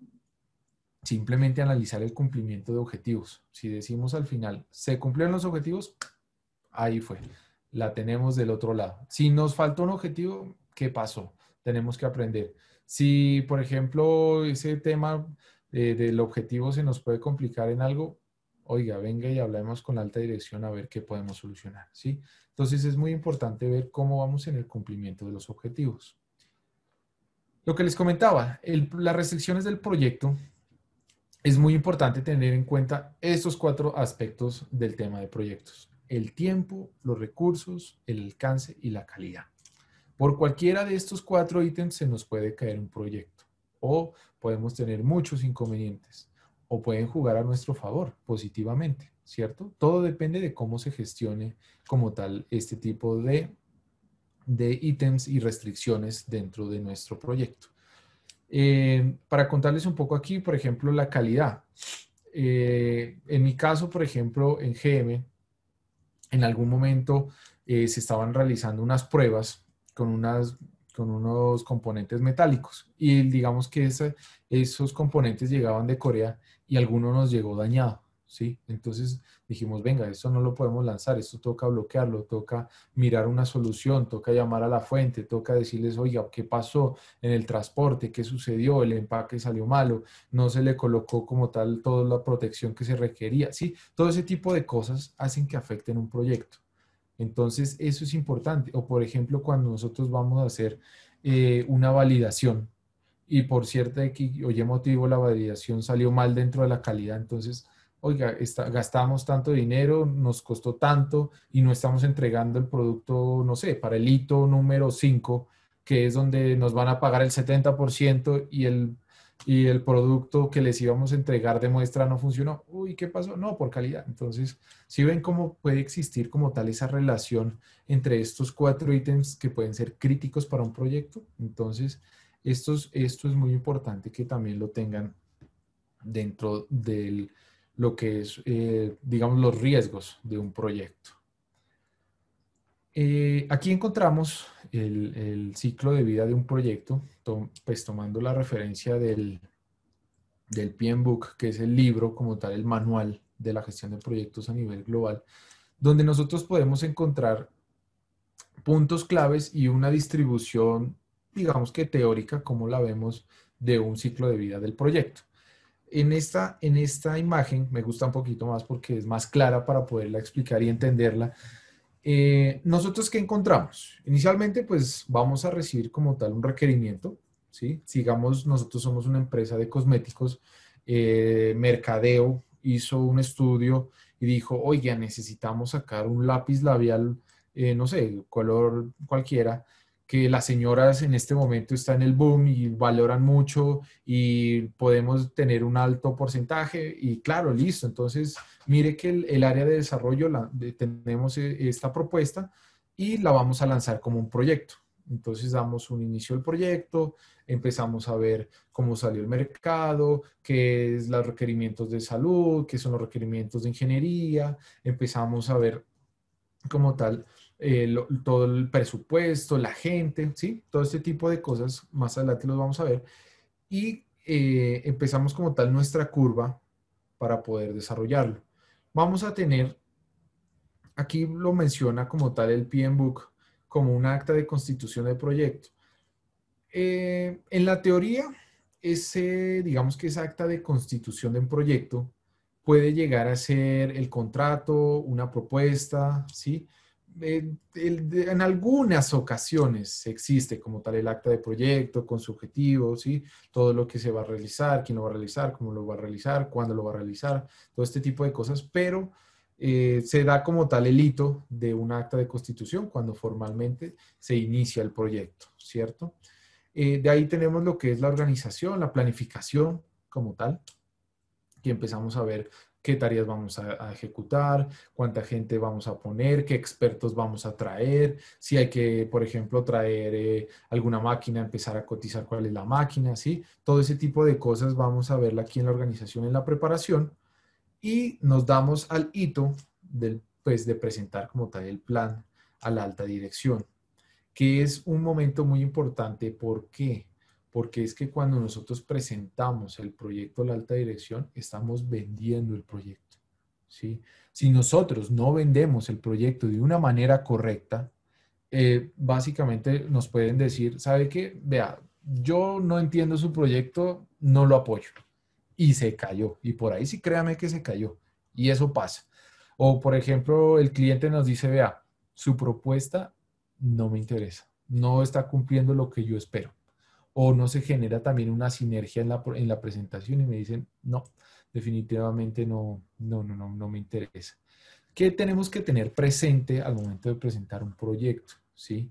Simplemente analizar el cumplimiento de objetivos. Si decimos al final, ¿se cumplieron los objetivos? Ahí fue. La tenemos del otro lado. Si nos faltó un objetivo, ¿qué pasó? Tenemos que aprender. Si, por ejemplo, ese tema del objetivo se nos puede complicar en algo, oiga, venga y hablemos con la alta dirección a ver qué podemos solucionar, ¿sí? Entonces es muy importante ver cómo vamos en el cumplimiento de los objetivos. Lo que les comentaba, las restricciones del proyecto, es muy importante tener en cuenta estos 4 aspectos del tema de proyectos: el tiempo, los recursos, el alcance y la calidad. Por cualquiera de estos 4 ítems se nos puede caer un proyecto o podemos tener muchos inconvenientes o pueden jugar a nuestro favor positivamente, ¿cierto? Todo depende de cómo se gestione como tal este tipo de ítems y restricciones dentro de nuestro proyecto. Para contarles un poco aquí, por ejemplo, la calidad. En mi caso, por ejemplo, en GM, en algún momento se estaban realizando unas pruebas con unos componentes metálicos y digamos que esos componentes llegaban de Corea y alguno nos llegó dañado, ¿sí? Entonces dijimos, venga, esto no lo podemos lanzar, esto toca bloquearlo, toca mirar una solución, toca llamar a la fuente, toca decirles, oiga, ¿qué pasó en el transporte? ¿Qué sucedió? El empaque salió malo, no se le colocó como tal toda la protección que se requería, ¿sí? Todo ese tipo de cosas hacen que afecten un proyecto. Entonces, eso es importante. O, por ejemplo, cuando nosotros vamos a hacer una validación y por cierta X o Y motivo la validación salió mal dentro de la calidad, entonces, oiga, gastamos tanto dinero, nos costó tanto y no estamos entregando el producto, no sé, para el hito número 5, que es donde nos van a pagar el 70% y el producto que les íbamos a entregar de muestra no funcionó. Uy, ¿qué pasó? No, por calidad. Entonces, ¿sí ven cómo puede existir como tal esa relación entre estos 4 ítems que pueden ser críticos para un proyecto? Entonces, esto es muy importante que también lo tengan dentro de lo que es, digamos, los riesgos de un proyecto. Aquí encontramos el ciclo de vida de un proyecto, pues tomando la referencia del PMBOK, que es el libro como tal, el manual de la gestión de proyectos a nivel global, donde nosotros podemos encontrar puntos claves y una distribución, digamos que teórica, como la vemos, de un ciclo de vida del proyecto. En esta imagen me gusta un poquito más porque es más clara para poderla explicar y entenderla. ¿Nosotros qué encontramos? Inicialmente, pues vamos a recibir como tal un requerimiento, ¿sí? Sigamos, nosotros somos una empresa de cosméticos, Mercadeo hizo un estudio y dijo, oiga, necesitamos sacar un lápiz labial, no sé, color cualquiera, que las señoras en este momento están en el boom y valoran mucho y podemos tener un alto porcentaje y claro, listo. Entonces, mire que el área de desarrollo tenemos esta propuesta y la vamos a lanzar como un proyecto. Entonces damos un inicio al proyecto, empezamos a ver cómo salió el mercado, qué es los requerimientos de salud, qué son los requerimientos de ingeniería, empezamos a ver como tal todo el presupuesto, la gente, ¿sí? Todo este tipo de cosas, más adelante los vamos a ver. Y empezamos como tal nuestra curva para poder desarrollarlo. Vamos a tener, aquí lo menciona como tal el PMBOK, como un acta de constitución de proyecto. En la teoría, digamos que esa acta de constitución de un proyecto puede llegar a ser el contrato, una propuesta, ¿sí? En algunas ocasiones existe como tal el acta de proyecto con su objetivo, ¿sí? Todo lo que se va a realizar, quién lo va a realizar, cómo lo va a realizar, cuándo lo va a realizar, todo este tipo de cosas, pero se da como tal el hito de un acta de constitución cuando formalmente se inicia el proyecto, ¿cierto? De ahí tenemos lo que es la organización, la planificación como tal, que empezamos a ver qué tareas vamos a ejecutar, cuánta gente vamos a poner, qué expertos vamos a traer, si hay que, por ejemplo, traer alguna máquina, empezar a cotizar cuál es la máquina, ¿sí? Todo ese tipo de cosas vamos a verla aquí en la organización, en la preparación, y nos damos al hito pues, de presentar como tal el plan a la alta dirección, que es un momento muy importante. ¿Por qué? Porque es que cuando nosotros presentamos el proyecto a la alta dirección, estamos vendiendo el proyecto, ¿sí? Si nosotros no vendemos el proyecto de una manera correcta, básicamente nos pueden decir, ¿sabe qué? Vea, yo no entiendo su proyecto, no lo apoyo. Y se cayó. Y por ahí sí créame que se cayó. Y eso pasa. O, por ejemplo, el cliente nos dice, vea, su propuesta no me interesa. No está cumpliendo lo que yo espero. O no se genera también una sinergia en la presentación y me dicen, no, definitivamente no me interesa. ¿Qué tenemos que tener presente al momento de presentar un proyecto? ¿Sí?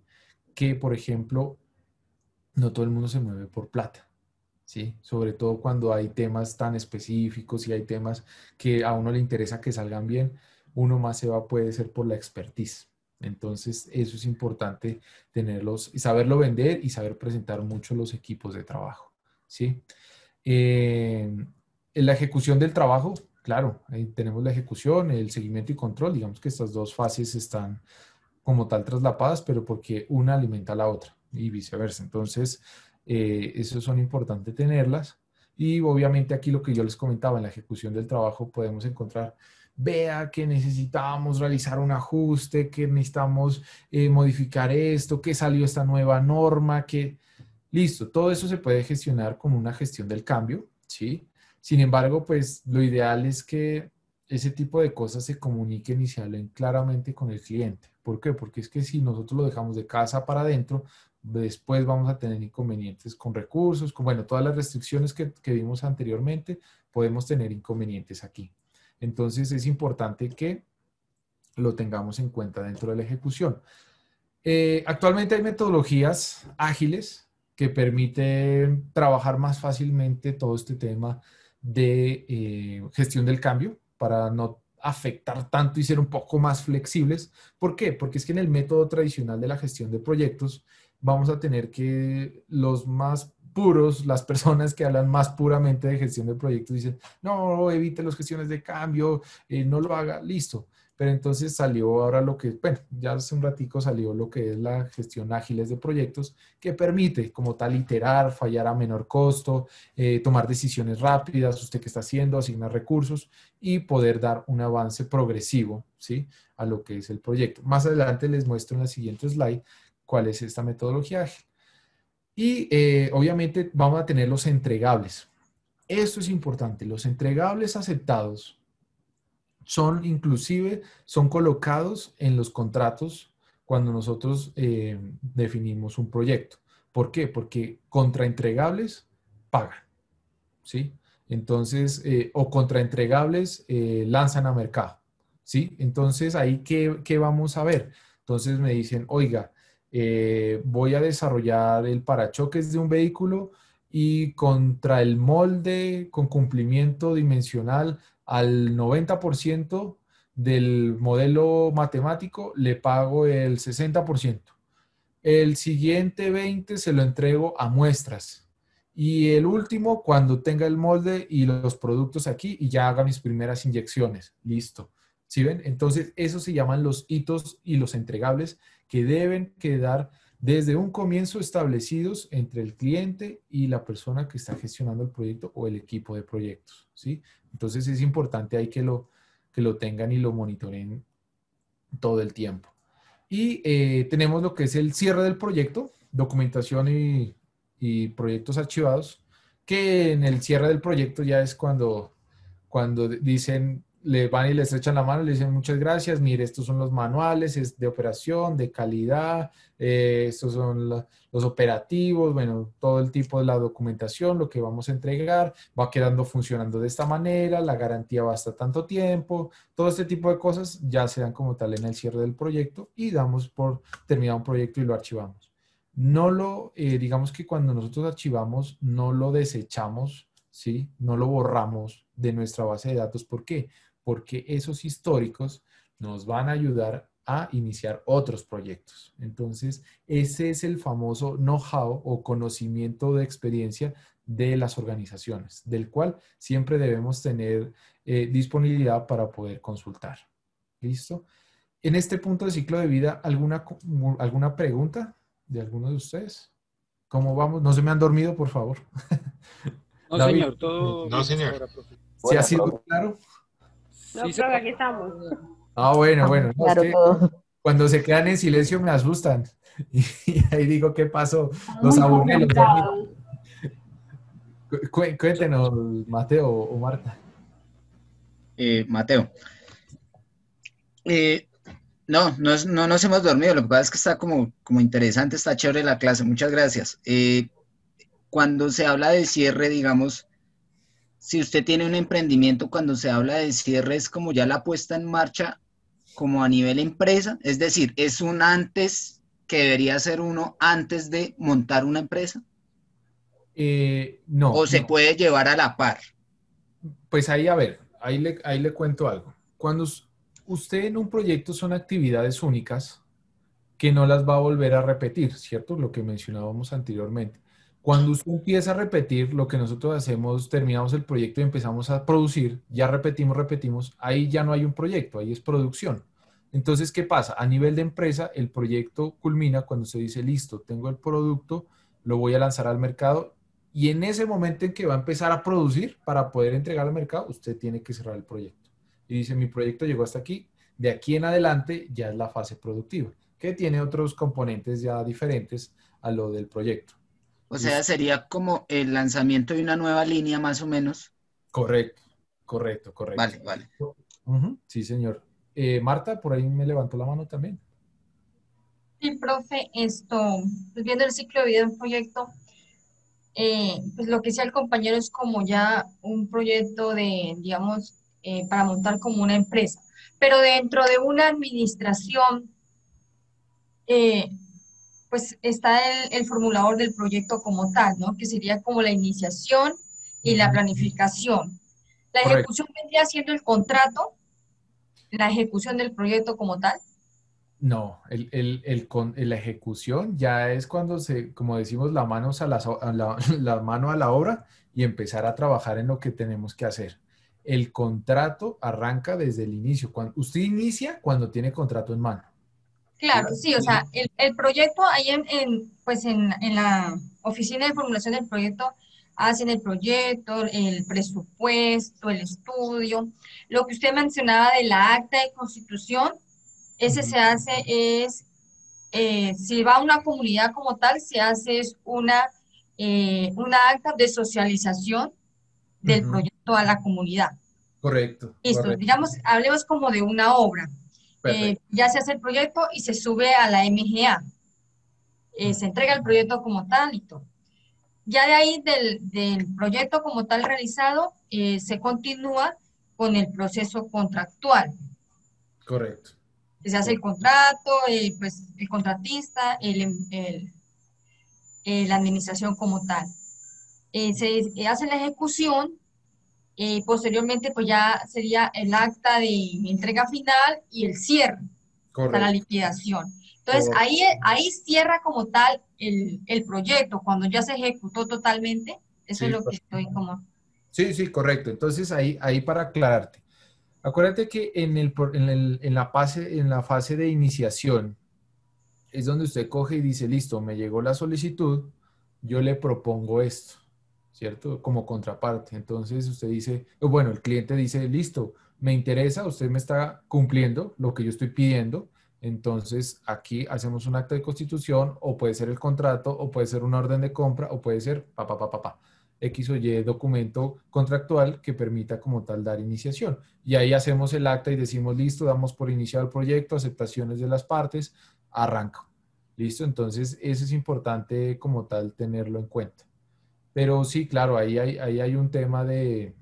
que, por ejemplo, no todo el mundo se mueve por plata, ¿sí? Sobre todo cuando hay temas tan específicos y hay temas que a uno le interesa que salgan bien, uno más se va, puede ser por la expertise. Entonces, eso es importante tenerlos y saberlo vender y saber presentar mucho los equipos de trabajo, ¿sí? En la ejecución del trabajo, claro, ahí tenemos la ejecución, el seguimiento y control. Digamos que estas dos fases están como tal traslapadas, pero porque una alimenta a la otra y viceversa. Entonces, eso son importantes tenerlas. Y obviamente aquí lo que yo les comentaba, en la ejecución del trabajo podemos encontrar, vea que necesitamos realizar un ajuste, que necesitamos modificar esto, que salió esta nueva norma, que listo, todo eso se puede gestionar con una gestión del cambio, ¿sí? Sin embargo, pues lo ideal es que ese tipo de cosas se comuniquen y se hablen claramente con el cliente. ¿Por qué? Porque es que si nosotros lo dejamos de casa para adentro, después vamos a tener inconvenientes con recursos, con, bueno, todas las restricciones que vimos anteriormente, podemos tener inconvenientes aquí. Entonces es importante que lo tengamos en cuenta dentro de la ejecución. Actualmente hay metodologías ágiles que permiten trabajar más fácilmente todo este tema de gestión del cambio para no afectar tanto y ser un poco más flexibles. ¿Por qué? Porque es que en el método tradicional de la gestión de proyectos vamos a tener que los más puros, las personas que hablan más puramente de gestión de proyectos dicen, no, evite las gestiones de cambio, no lo haga, listo. Pero entonces salió ahora lo que, bueno, ya hace un ratico salió lo que es la gestión ágiles de proyectos, que permite como tal iterar, fallar a menor costo, tomar decisiones rápidas, usted qué está haciendo, asignar recursos y poder dar un avance progresivo, ¿sí? A lo que es el proyecto. Más adelante les muestro en la siguiente slide cuál es esta metodología ágil. Y obviamente vamos a tener los entregables. Esto es importante, los entregables aceptados son inclusive, son colocados en los contratos cuando nosotros definimos un proyecto. ¿Por qué? Porque contraentregables pagan, ¿sí? Entonces, o contraentregables lanzan a mercado, ¿sí? Entonces, ahí, ¿qué vamos a ver? Entonces me dicen, oiga, voy a desarrollar el parachoques de un vehículo y contra el molde con cumplimiento dimensional al 90% del modelo matemático le pago el 60%. El siguiente 20% se lo entrego a muestras. Y el último, cuando tenga el molde y los productos aquí y ya haga mis primeras inyecciones. Listo. ¿Sí ven? Entonces, eso se llaman los hitos y los entregables que deben quedar desde un comienzo establecidos entre el cliente y la persona que está gestionando el proyecto o el equipo de proyectos, ¿sí? Entonces es importante ahí que lo tengan y lo monitoreen todo el tiempo. Y tenemos lo que es el cierre del proyecto, documentación y proyectos archivados, que en el cierre del proyecto ya es cuando dicen, le van y les echan la mano y le dicen muchas gracias, mire, estos son los manuales es de operación, de calidad, estos son los operativos, bueno, todo el tipo de la documentación, lo que vamos a entregar, va quedando funcionando de esta manera, la garantía va hasta tanto tiempo, todo este tipo de cosas ya se dan como tal en el cierre del proyecto y damos por terminado un proyecto y lo archivamos. No lo, digamos que cuando nosotros archivamos, no lo desechamos, ¿sí? No lo borramos de nuestra base de datos. ¿Por qué? Porque esos históricos nos van a ayudar a iniciar otros proyectos. Entonces, ese es el famoso know-how o conocimiento de experiencia de las organizaciones, del cual siempre debemos tener disponibilidad para poder consultar. ¿Listo? En este punto de ciclo de vida, ¿alguna pregunta de alguno de ustedes? ¿Cómo vamos? ¿No se me han dormido, por favor? No, David. señor, todo No, señor. ahora, profe. ¿Sí ha sido claro? No, Sí, profe, aquí estamos. Ah, bueno, bueno. No, Claro, es que todo. cuando se quedan en silencio me asustan. Y ahí digo, ¿qué pasó? Los Muy aburrí, los dormí. concentrados. Cuéntenos, Mateo o Marta. Mateo. No nos hemos dormido. Lo que pasa es que está como interesante, está chévere la clase. Muchas gracias. Cuando se habla de cierre, digamos, si usted tiene un emprendimiento, cuando se habla de cierre es como ya la puesta en marcha como a nivel empresa, es decir, es un antes que debería hacer uno antes de montar una empresa? No. ¿O se puede llevar a la par? Pues ahí, a ver, ahí le cuento algo. Cuando usted en un proyecto son actividades únicas que no las va a volver a repetir, ¿cierto? Lo que mencionábamos anteriormente. Cuando usted empieza a repetir, lo que nosotros hacemos, terminamos el proyecto y empezamos a producir, ya repetimos, ahí ya no hay un proyecto, ahí es producción. Entonces, ¿qué pasa? A nivel de empresa, el proyecto culmina cuando se dice, listo, tengo el producto, lo voy a lanzar al mercado y en ese momento en que va a empezar a producir para poder entregar al mercado, usted tiene que cerrar el proyecto. Y dice, mi proyecto llegó hasta aquí, de aquí en adelante ya es la fase productiva, que tiene otros componentes ya diferentes a lo del proyecto. O sea, sería como el lanzamiento de una nueva línea más o menos. Correcto. Vale. Sí, señor. Marta, por ahí me levantó la mano también. Sí, profe, pues viendo el ciclo de vida de un proyecto, pues lo que sea el compañero es como ya un proyecto de, digamos, para montar como una empresa. Pero dentro de una administración, pues está el formulador del proyecto como tal, ¿no? Que sería como la iniciación y la planificación. La ejecución vendría siendo el contrato, la ejecución del proyecto como tal. No, la ejecución ya es cuando como decimos, la mano a la obra y empezar a trabajar en lo que tenemos que hacer. El contrato arranca desde el inicio. Usted inicia cuando tiene contrato en mano. Claro, sí, o sea, el proyecto ahí pues en la oficina de formulación del proyecto hacen el proyecto, el presupuesto, el estudio. Lo que usted mencionaba de la acta de constitución, ese se hace si va a una comunidad como tal, se hace una acta de socialización del proyecto a la comunidad. Correcto. Listo, digamos, hablemos como de una obra. Ya se hace el proyecto y se sube a la MGA. Se entrega el proyecto como tal y todo. Ya de ahí del proyecto como tal realizado, se continúa con el proceso contractual. Correcto. Se hace el contrato, pues el contratista, la administración como tal. Se hace la ejecución. Posteriormente, pues ya sería el acta de entrega final y el cierre, hasta la liquidación. Entonces, ahí cierra como tal el proyecto, cuando ya se ejecutó totalmente. Eso es lo que estoy como... Sí, correcto. Entonces, ahí para aclararte. Acuérdate que en la fase de iniciación es donde usted coge y dice, listo, me llegó la solicitud, yo le propongo esto, ¿cierto? Como contraparte. Entonces usted dice, bueno, el cliente dice, listo, me interesa, usted me está cumpliendo lo que yo estoy pidiendo, entonces aquí hacemos un acta de constitución, o puede ser el contrato, o puede ser una orden de compra, o puede ser X o Y documento contractual que permita como tal dar iniciación. Y ahí hacemos el acta y decimos, listo, damos por iniciado el proyecto, aceptaciones de las partes, arranca. ¿Listo? Entonces, eso es importante como tal tenerlo en cuenta. Pero sí, claro, ahí hay un tema de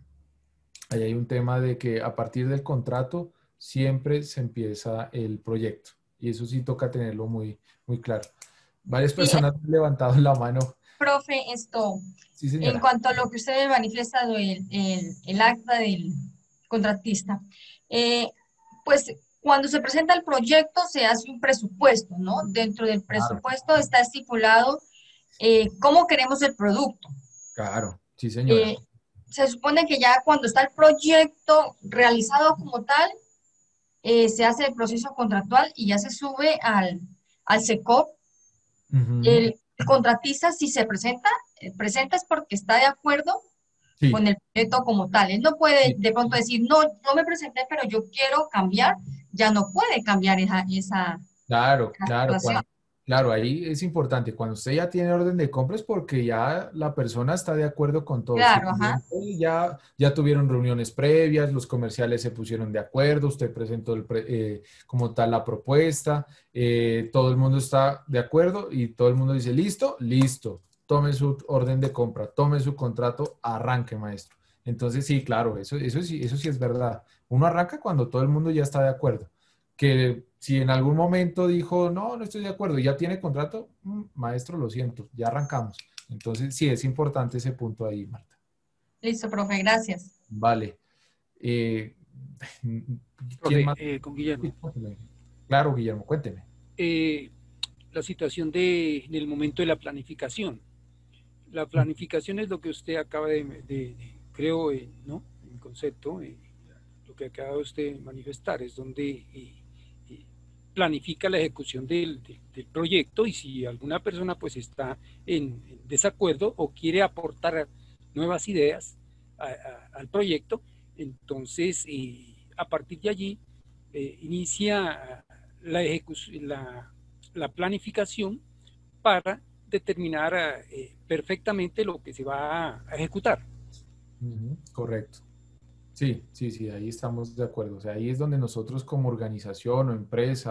que a partir del contrato siempre se empieza el proyecto. Y eso sí toca tenerlo muy, muy claro. Varias personas han levantado la mano. Profe, Sí, señora. En cuanto a lo que usted me manifiesta, el acta del contratista, pues cuando se presenta el proyecto se hace un presupuesto, ¿no? Dentro del presupuesto está estipulado cómo queremos el producto. Claro, sí, señora. Se supone que ya cuando está el proyecto realizado como tal, se hace el proceso contractual y ya se sube al SECOP. El contratista, si se presenta es porque está de acuerdo con el proyecto como tal. Él no puede de pronto decir, no me presenté, pero yo quiero cambiar. Ya no puede cambiar esa Claro, ahí es importante. Cuando usted ya tiene orden de compra es porque ya la persona está de acuerdo con todo. Claro, ya tuvieron reuniones previas, los comerciales se pusieron de acuerdo, usted presentó como tal la propuesta, todo el mundo está de acuerdo y todo el mundo dice, listo, tome su orden de compra, tome su contrato, arranque, maestro. Entonces, sí, claro, eso sí es verdad. Uno arranca cuando todo el mundo ya está de acuerdo. Que Si en algún momento dijo, no, no estoy de acuerdo, y ya tiene contrato, maestro, lo siento, ya arrancamos. Entonces, sí, es importante ese punto ahí, Marta. Listo, profe, gracias. Vale. ¿Quién Profe, más? con Guillermo. Claro, Guillermo, cuénteme. La situación en el momento de la planificación. La planificación es lo que usted acaba creo, ¿no? En concepto, lo que acaba usted de manifestar, es donde planifica la ejecución del proyecto, y si alguna persona pues está en desacuerdo o quiere aportar nuevas ideas al proyecto, entonces a partir de allí inicia la ejecución, la planificación para determinar perfectamente lo que se va a ejecutar. Correcto. Sí, sí, sí, ahí estamos de acuerdo. O sea, ahí es donde nosotros como organización o empresa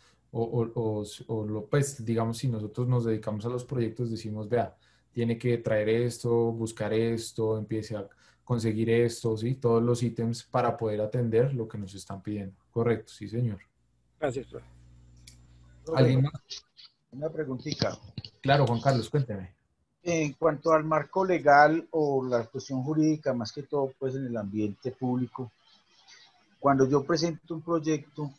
pues, digamos, si nosotros nos dedicamos a los proyectos, decimos, vea, tiene que traer esto, buscar esto, empiece a conseguir esto, ¿sí? Todos los ítems para poder atender lo que nos están pidiendo. Correcto, sí, señor. Gracias, profe. ¿Alguien más? Una preguntita. Claro, Juan Carlos, cuénteme. En cuanto al marco legal o la cuestión jurídica, más que todo, pues en el ambiente público, cuando yo presento un proyecto,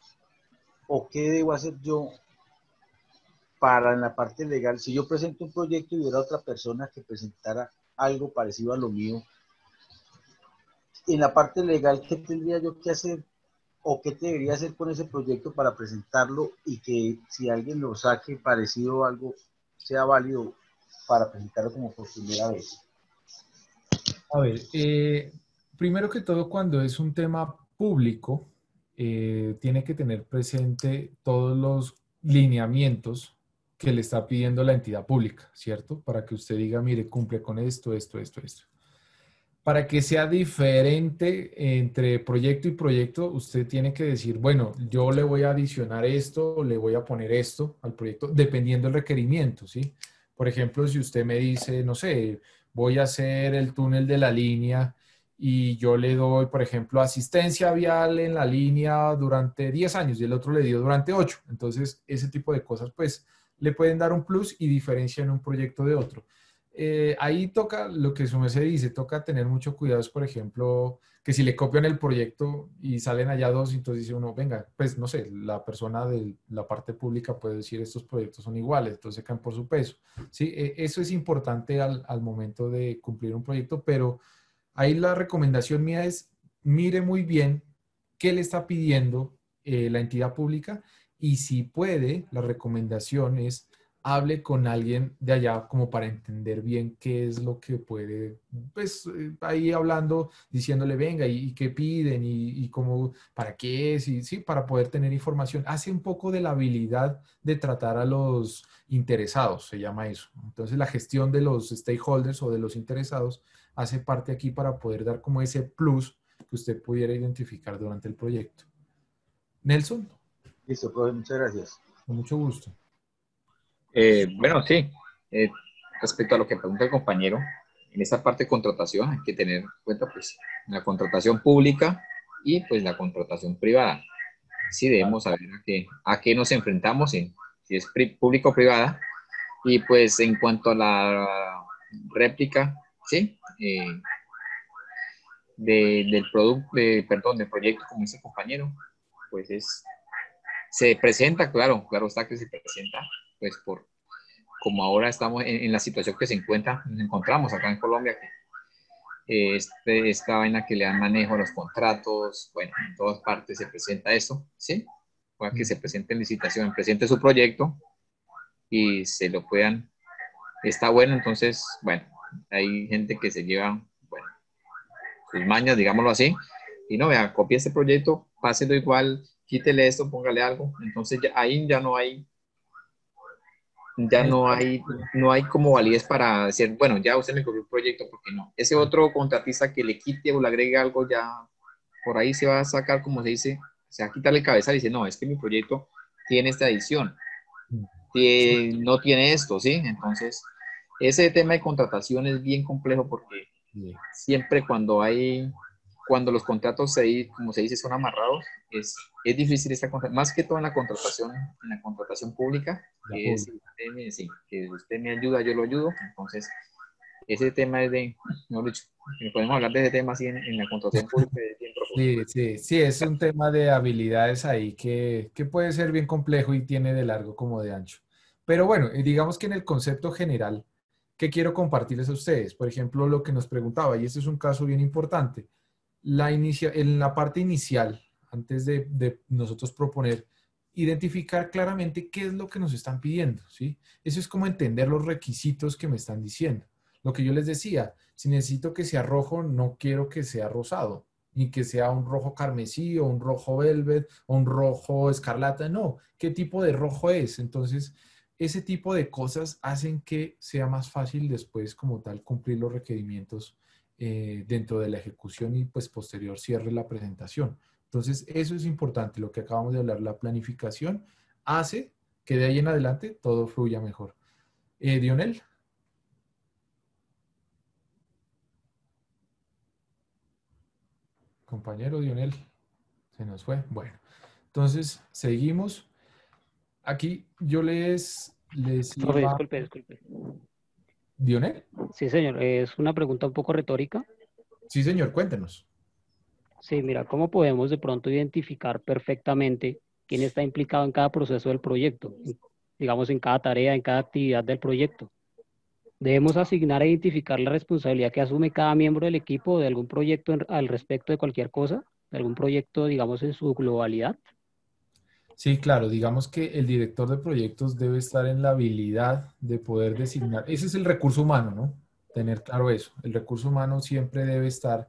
¿o qué debo hacer yo para en la parte legal? Si yo presento un proyecto y hubiera otra persona que presentara algo parecido a lo mío, en la parte legal, ¿qué tendría yo que hacer? ¿O qué debería hacer con ese proyecto para presentarlo y que si alguien lo saque parecido a algo, sea válido para presentarlo como por primera vez? A ver, primero que todo, cuando es un tema público, tiene que tener presente todos los lineamientos que le está pidiendo la entidad pública, ¿cierto? Para que usted diga, mire, cumple con esto, esto, esto, esto. Para que sea diferente entre proyecto y proyecto, usted tiene que decir, bueno, yo le voy a adicionar esto, le voy a poner esto al proyecto, dependiendo del requerimiento, ¿sí? Por ejemplo, si usted me dice, no sé, voy a hacer el túnel de la línea y yo le doy, por ejemplo, asistencia vial en la línea durante 10 años y el otro le dio durante 8. Entonces, ese tipo de cosas, pues, le pueden dar un plus y diferencian un proyecto de otro. Ahí toca lo que su merced dice, toca tener mucho cuidado, por ejemplo, que si le copian el proyecto y salen allá dos, entonces dice uno, venga, pues no sé, la persona de la parte pública puede decir estos proyectos son iguales, entonces caen por su peso. ¿Sí? Eso es importante al momento de cumplir un proyecto, pero ahí la recomendación mía es, mire muy bien qué le está pidiendo la entidad pública y si puede, la recomendación es hable con alguien de allá como para entender bien qué es lo que puede, pues ahí hablando, diciéndole, venga, y qué piden, y cómo, para qué es, y sí, para poder tener información. Hace un poco de la habilidad de tratar a los interesados, se llama eso. Entonces, la gestión de los stakeholders o de los interesados hace parte aquí para poder dar como ese plus que usted pudiera identificar durante el proyecto. Nelson. Listo, profe, muchas gracias. Con mucho gusto. Bueno, sí, respecto a lo que pregunta el compañero, en esta parte de contratación hay que tener en cuenta pues la contratación pública y pues la contratación privada. Sí debemos saber a qué nos enfrentamos, si es público o privada, y pues en cuanto a la réplica, sí, del producto, perdón, del proyecto, como dice el compañero, pues se presenta, claro está que se presenta, pues como ahora estamos en la situación que nos encontramos acá en Colombia, que esta vaina que le dan manejo a los contratos, bueno, en todas partes se presenta esto, ¿sí? Para que se presente en licitación, presente su proyecto y se lo puedan, está bueno, entonces, bueno, hay gente que se lleva, bueno, sus mañas, digámoslo así, y no, vea, copie este proyecto, páselo igual, quítele esto, póngale algo, entonces ahí ya no hay como validez para decir, bueno, ya usted me copió un proyecto, porque no. Ese otro contratista que le quite o le agregue algo, ya por ahí se va a sacar, como se dice, se va a quitarle cabeza y dice, no, es que mi proyecto tiene esta edición, no tiene esto, ¿sí? Entonces, ese tema de contratación es bien complejo porque siempre cuando hay cuando los contratos, como se dice, son amarrados, es difícil más que todo en la contratación pública, que que usted me ayuda, yo lo ayudo. Entonces, ese tema es mejor dicho, podemos hablar de ese tema así en la contratación pública. Sí, es un tema de habilidades ahí que puede ser bien complejo y tiene de largo como de ancho. Pero bueno, digamos que en el concepto general, ¿qué quiero compartirles a ustedes? Por ejemplo, lo que nos preguntaba, y este es un caso bien importante. En la parte inicial, antes de nosotros proponer, identificar claramente qué es lo que nos están pidiendo, ¿sí? Eso es como entender los requisitos que me están diciendo. Lo que yo les decía, si necesito que sea rojo, no quiero que sea rosado, ni que sea un rojo carmesí o un rojo velvet o un rojo escarlata, no. ¿Qué tipo de rojo es? Entonces, ese tipo de cosas hacen que sea más fácil después como tal cumplir los requerimientos dentro de la ejecución y pues posterior cierre la presentación. Entonces, eso es importante, lo que acabamos de hablar, la planificación hace que de ahí en adelante todo fluya mejor. Dionel. Compañero Dionel, se nos fue. Bueno, entonces seguimos. Aquí yo les iba... Disculpe. ¿Dionel? Sí, señor. Es una pregunta un poco retórica. Sí, señor, cuéntenos. Sí, mira, ¿cómo podemos de pronto identificar perfectamente quién está implicado en cada proceso del proyecto? Digamos, en cada tarea, en cada actividad del proyecto. Debemos asignar e identificar la responsabilidad que asume cada miembro del equipo de algún proyecto al respecto de cualquier cosa, de algún proyecto, digamos, en su globalidad. Sí, claro, digamos que el director de proyectos debe estar en la habilidad de poder designar. Ese es el recurso humano, ¿no? Tener claro eso. El recurso humano siempre debe estar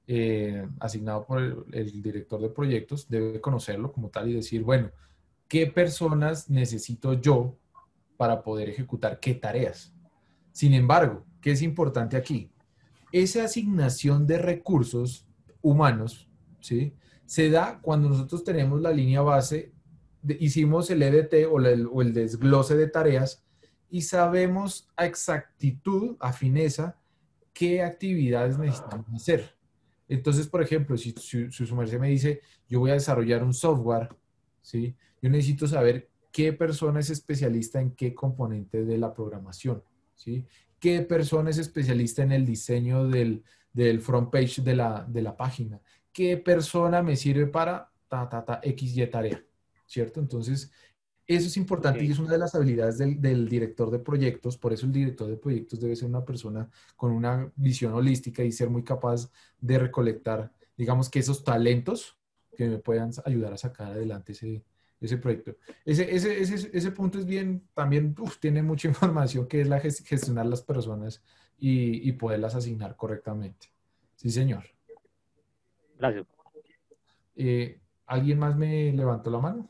asignado por el director de proyectos, debe conocerlo como tal y decir, bueno, ¿qué personas necesito yo para poder ejecutar qué tareas? Sin embargo, ¿qué es importante aquí? Esa asignación de recursos humanos, ¿sí? Se da cuando nosotros tenemos la línea base, hicimos el EDT o el desglose de tareas y sabemos a exactitud, a fineza, qué actividades necesitamos hacer. Entonces, por ejemplo, si su merced me dice, yo voy a desarrollar un software, ¿sí? Yo necesito saber qué persona es especialista en qué componente de la programación, ¿sí? ¿Qué persona es especialista en el diseño del front page de la página? ¿Qué persona me sirve para X, Y tarea? ¿Cierto? Entonces, eso es importante y es una de las habilidades del director de proyectos. Por eso el director de proyectos debe ser una persona con una visión holística y ser muy capaz de recolectar, digamos que esos talentos que me puedan ayudar a sacar adelante ese proyecto. Ese punto es bien, también tiene mucha información que es la gestionar las personas y poderlas asignar correctamente. Sí, señor. Gracias. ¿Alguien más me levantó la mano?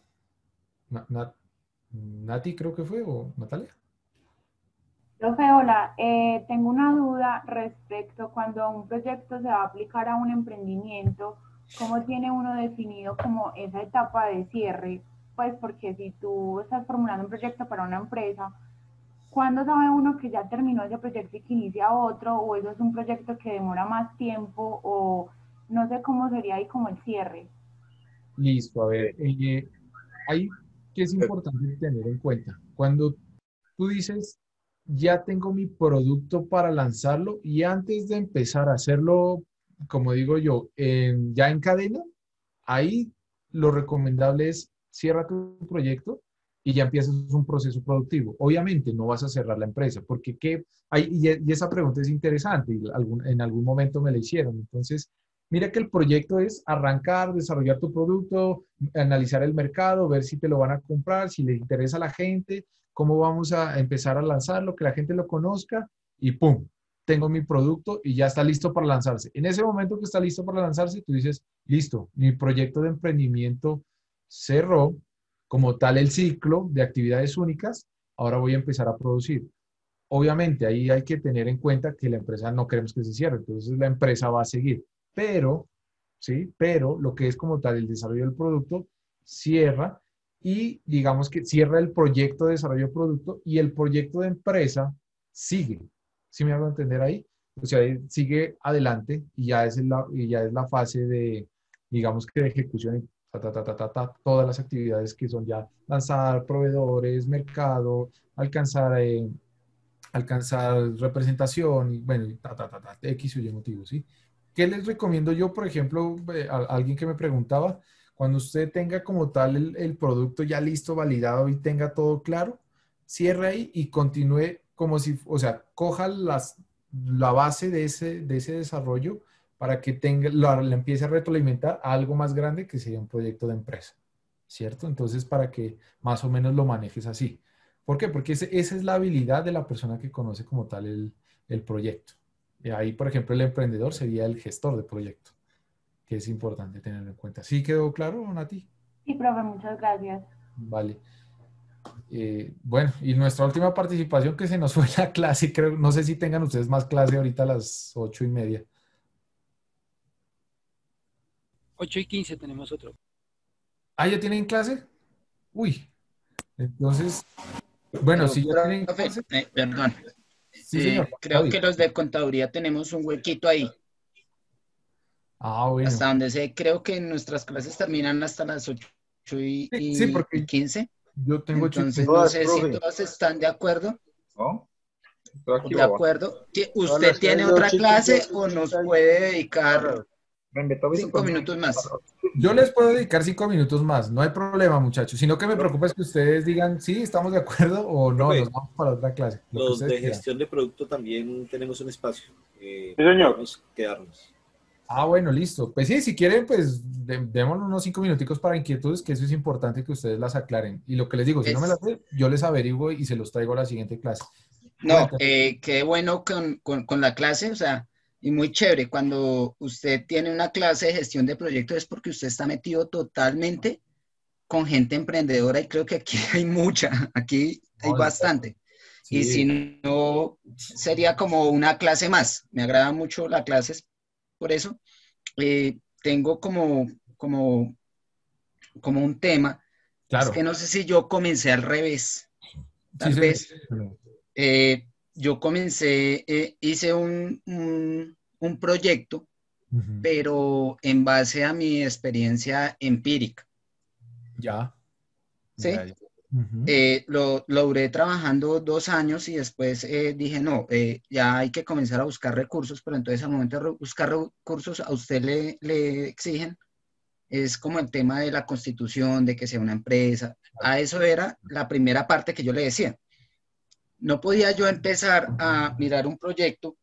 Nati creo que fue, o Natalia. Profe, hola, tengo una duda respecto cuando un proyecto se va a aplicar a un emprendimiento, ¿cómo tiene uno definido como esa etapa de cierre? Pues porque si tú estás formulando un proyecto para una empresa, ¿cuándo sabe uno que ya terminó ese proyecto y que inicia otro? ¿O eso es un proyecto que demora más tiempo? ¿O no sé cómo sería ahí como el cierre? Listo, a ver, ahí que es importante tener en cuenta. Cuando tú dices, ya tengo mi producto para lanzarlo y antes de empezar a hacerlo, como digo yo, ya en cadena, ahí lo recomendable es cierra tu proyecto y ya empiezas un proceso productivo. Obviamente no vas a cerrar la empresa, porque y esa pregunta es interesante y en algún momento me la hicieron. Entonces, mira que el proyecto es arrancar, desarrollar tu producto, analizar el mercado, ver si te lo van a comprar, si le interesa a la gente, cómo vamos a empezar a lanzarlo, que la gente lo conozca y ¡pum! Tengo mi producto y ya está listo para lanzarse. En ese momento que está listo para lanzarse, tú dices, listo, mi proyecto de emprendimiento cerró como tal el ciclo de actividades únicas, ahora voy a empezar a producir. Obviamente, ahí hay que tener en cuenta que la empresa no queremos que se cierre, entonces la empresa va a seguir. Pero, ¿sí? Pero lo que es como tal el desarrollo del producto cierra y digamos que cierra el proyecto de desarrollo del producto y el proyecto de empresa sigue. ¿Sí me hago entender ahí? o sea, sigue adelante y ya es la fase de, digamos que de ejecución, y todas las actividades que son ya lanzar proveedores, mercado, alcanzar representación, y bueno, X o Y motivo, ¿sí? ¿Qué les recomiendo yo, por ejemplo, a alguien que me preguntaba, cuando usted tenga como tal el producto ya listo, validado y tenga todo claro, cierre ahí y continúe como si, o sea, coja la base de ese desarrollo para que le empiece a retroalimentar a algo más grande que sería un proyecto de empresa, ¿cierto? Entonces, para que más o menos lo manejes así. ¿Por qué? Porque esa es la habilidad de la persona que conoce como tal el proyecto. Y ahí, por ejemplo, el emprendedor sería el gestor de proyecto, que es importante tenerlo en cuenta. ¿Sí quedó claro, Nati? Sí, profe, muchas gracias. Vale. Bueno, y nuestra última participación que se nos fue la clase, creo, no sé si tengan ustedes más clase ahorita a las 8:30. 8:15 tenemos otro. Ah, ¿ya tienen clase? Uy, entonces, bueno, si ya tienen clase. Perdón. Sí, señor. Creo que los de contaduría tenemos un huequito ahí. Ah, bueno. Hasta donde sé, creo que nuestras clases terminan hasta las 8:15. Yo tengo Entonces, no sé si todos están de acuerdo. ¿No? De acuerdo. ¿Usted tiene otra clase o nos puede dedicar 5 minutos más? Yo les puedo dedicar 5 minutos más, no hay problema, muchachos. Sino que me preocupa es que ustedes digan, sí, estamos de acuerdo o no, nos vamos para otra clase. Los de gestión de producto también tenemos un espacio. Sí, señor. Podemos quedarnos. Ah, bueno, listo. Pues sí, si quieren, pues démonos unos 5 minuticos para inquietudes, que eso es importante que ustedes las aclaren. Y lo que les digo, si no me las sé, yo les averiguo y se los traigo a la siguiente clase. No, qué bueno con la clase, o sea, y muy chévere. Cuando usted tiene una clase de gestión de proyectos es porque usted está metido totalmente con gente emprendedora y creo que aquí hay mucha, aquí hay bastante. Sí. Y si no, sería como una clase más. Me agrada mucho la clase, por eso. Tengo como un tema. Claro. Es que no sé si yo comencé al revés. Tal vez. Yo comencé, hice un proyecto, pero en base a mi experiencia empírica. Ya. ¿Sí? Ya. Lo duré trabajando 2 años y después dije, no, ya hay que comenzar a buscar recursos, pero entonces al momento de buscar recursos a usted le exigen, es como el tema de la constitución, de que sea una empresa. A eso era la primera parte que yo le decía. No podía yo empezar a mirar un proyecto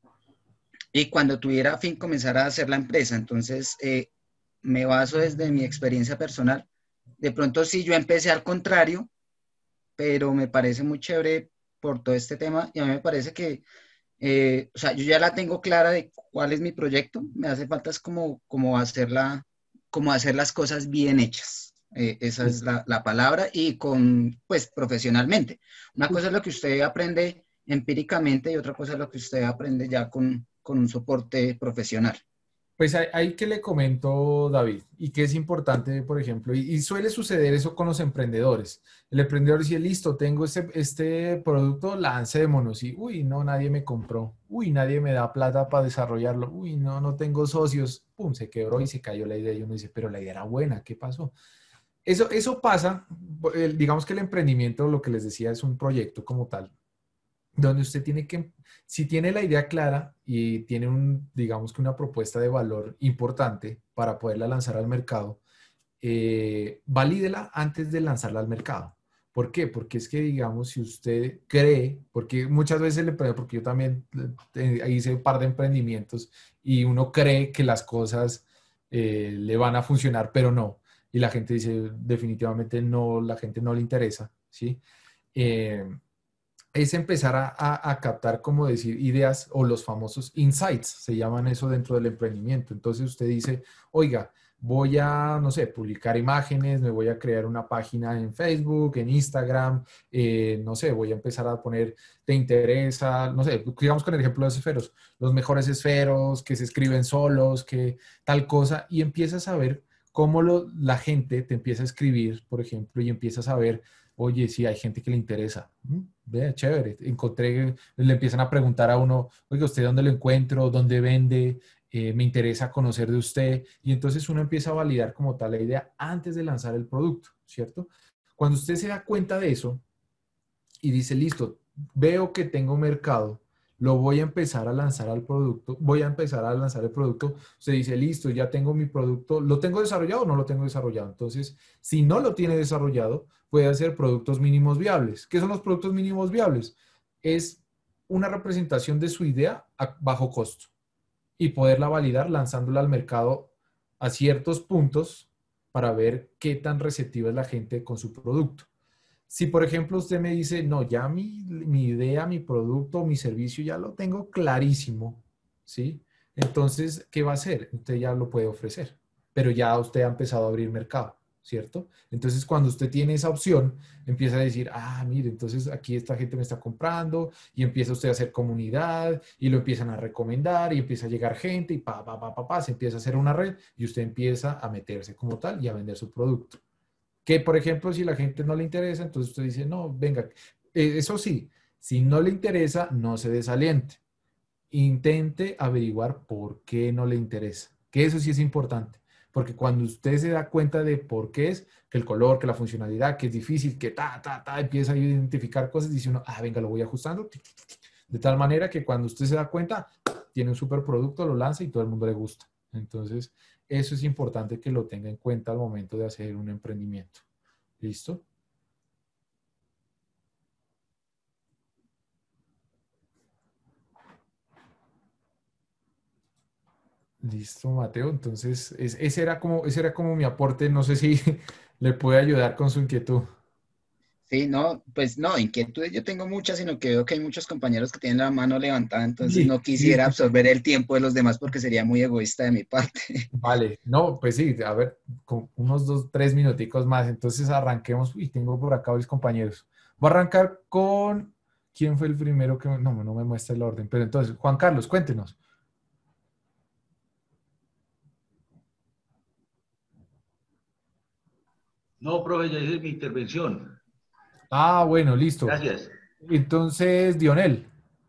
y cuando tuviera fin comenzar a hacer la empresa. Entonces, me baso desde mi experiencia personal. De pronto sí, yo empecé al contrario, pero me parece muy chévere por todo este tema y a mí me parece que, o sea, yo ya la tengo clara de cuál es mi proyecto. Me hace falta es como hacer las cosas bien hechas. Esa es la palabra y pues profesionalmente. Una cosa es lo que usted aprende empíricamente y otra cosa es lo que usted aprende ya con un soporte profesional. Pues ahí que le comento, David, y que es importante, por ejemplo, y suele suceder eso con los emprendedores. El emprendedor dice, listo, tengo este producto, lancémonos, y uy, no, nadie me compró, uy, nadie me da plata para desarrollarlo, uy, no tengo socios, pum, se quebró y se cayó la idea, y uno dice, pero la idea era buena, ¿qué pasó? Eso pasa, digamos que el emprendimiento, lo que les decía, es un proyecto como tal, donde usted tiene que, si tiene la idea clara y tiene digamos que una propuesta de valor importante para poderla lanzar al mercado, valídela antes de lanzarla al mercado. ¿Por qué? Porque es que, digamos, si usted cree, porque muchas veces el emprendedor, porque yo también hice un par de emprendimientos y uno cree que las cosas le van a funcionar, pero no. Y la gente dice, definitivamente no, la gente no le interesa, ¿sí? Es empezar a captar, como decir, ideas o los famosos insights, se llaman eso dentro del emprendimiento. Entonces usted dice, oiga, voy a, no sé, publicar imágenes, me voy a crear una página en Facebook, en Instagram, no sé, voy a empezar a poner, ¿te interesa? No sé, digamos con el ejemplo de esferos, los mejores esferos, que se escriben solos, que tal cosa, y empiezas a ver cómo la gente te empieza a escribir, por ejemplo, y empiezas a ver, oye, sí, hay gente que le interesa. vea, chévere, encontré, le empiezan a preguntar a uno, oiga, ¿usted dónde lo encuentro? ¿Dónde vende? Me interesa conocer de usted. Y entonces uno empieza a validar como tal la idea antes de lanzar el producto, ¿cierto? Cuando usted se da cuenta de eso y dice, listo, veo que tengo mercado, lo voy a empezar a lanzar al producto, voy a empezar a lanzar el producto, usted dice, listo, ya tengo mi producto, ¿lo tengo desarrollado o no lo tengo desarrollado? Entonces, si no lo tiene desarrollado, puede hacer productos mínimos viables. ¿Qué son los productos mínimos viables? Es una representación de su idea a bajo costo y poderla validar lanzándola al mercado a ciertos puntos para ver qué tan receptiva es la gente con su producto. Si, por ejemplo, usted me dice, no, ya mi idea, mi producto, mi servicio ya lo tengo clarísimo, ¿sí? Entonces, ¿qué va a hacer? Usted ya lo puede ofrecer, pero ya usted ha empezado a abrir mercado, ¿cierto? Entonces, cuando usted tiene esa opción, empieza a decir, ah, mire, entonces aquí esta gente me está comprando y empieza usted a hacer comunidad y lo empiezan a recomendar y empieza a llegar gente y se empieza a hacer una red y usted empieza a meterse como tal y a vender su producto. Que, por ejemplo, si la gente no le interesa, entonces usted dice, no, venga, eso sí, si no le interesa, no se desaliente. Intente averiguar por qué no le interesa. Que eso sí es importante. Porque cuando usted se da cuenta de por qué es, que el color, que la funcionalidad, que es difícil, que empieza a identificar cosas, dice uno, ah, venga, lo voy ajustando. De tal manera que cuando usted se da cuenta, tiene un super producto, lo lanza y todo el mundo le gusta. Entonces, eso es importante que lo tenga en cuenta al momento de hacer un emprendimiento. ¿Listo? Listo, Mateo. Entonces, ese era como mi aporte. No sé si le puede ayudar con su inquietud. Sí, no, pues no, inquietudes yo tengo muchas, sino que veo que hay muchos compañeros que tienen la mano levantada, entonces Sí, no quisiera absorber el tiempo de los demás porque sería muy egoísta de mi parte. Vale, no, pues sí, a ver, con unos 2, 3 minuticos más, entonces arranquemos, y tengo por acá varios compañeros. Voy a arrancar con, ¿quién fue el primero que, no me muestra el orden, pero entonces, Juan Carlos, cuéntenos. No, profe, ya hice mi intervención. Ah, bueno, listo. Gracias. Entonces, Dionel.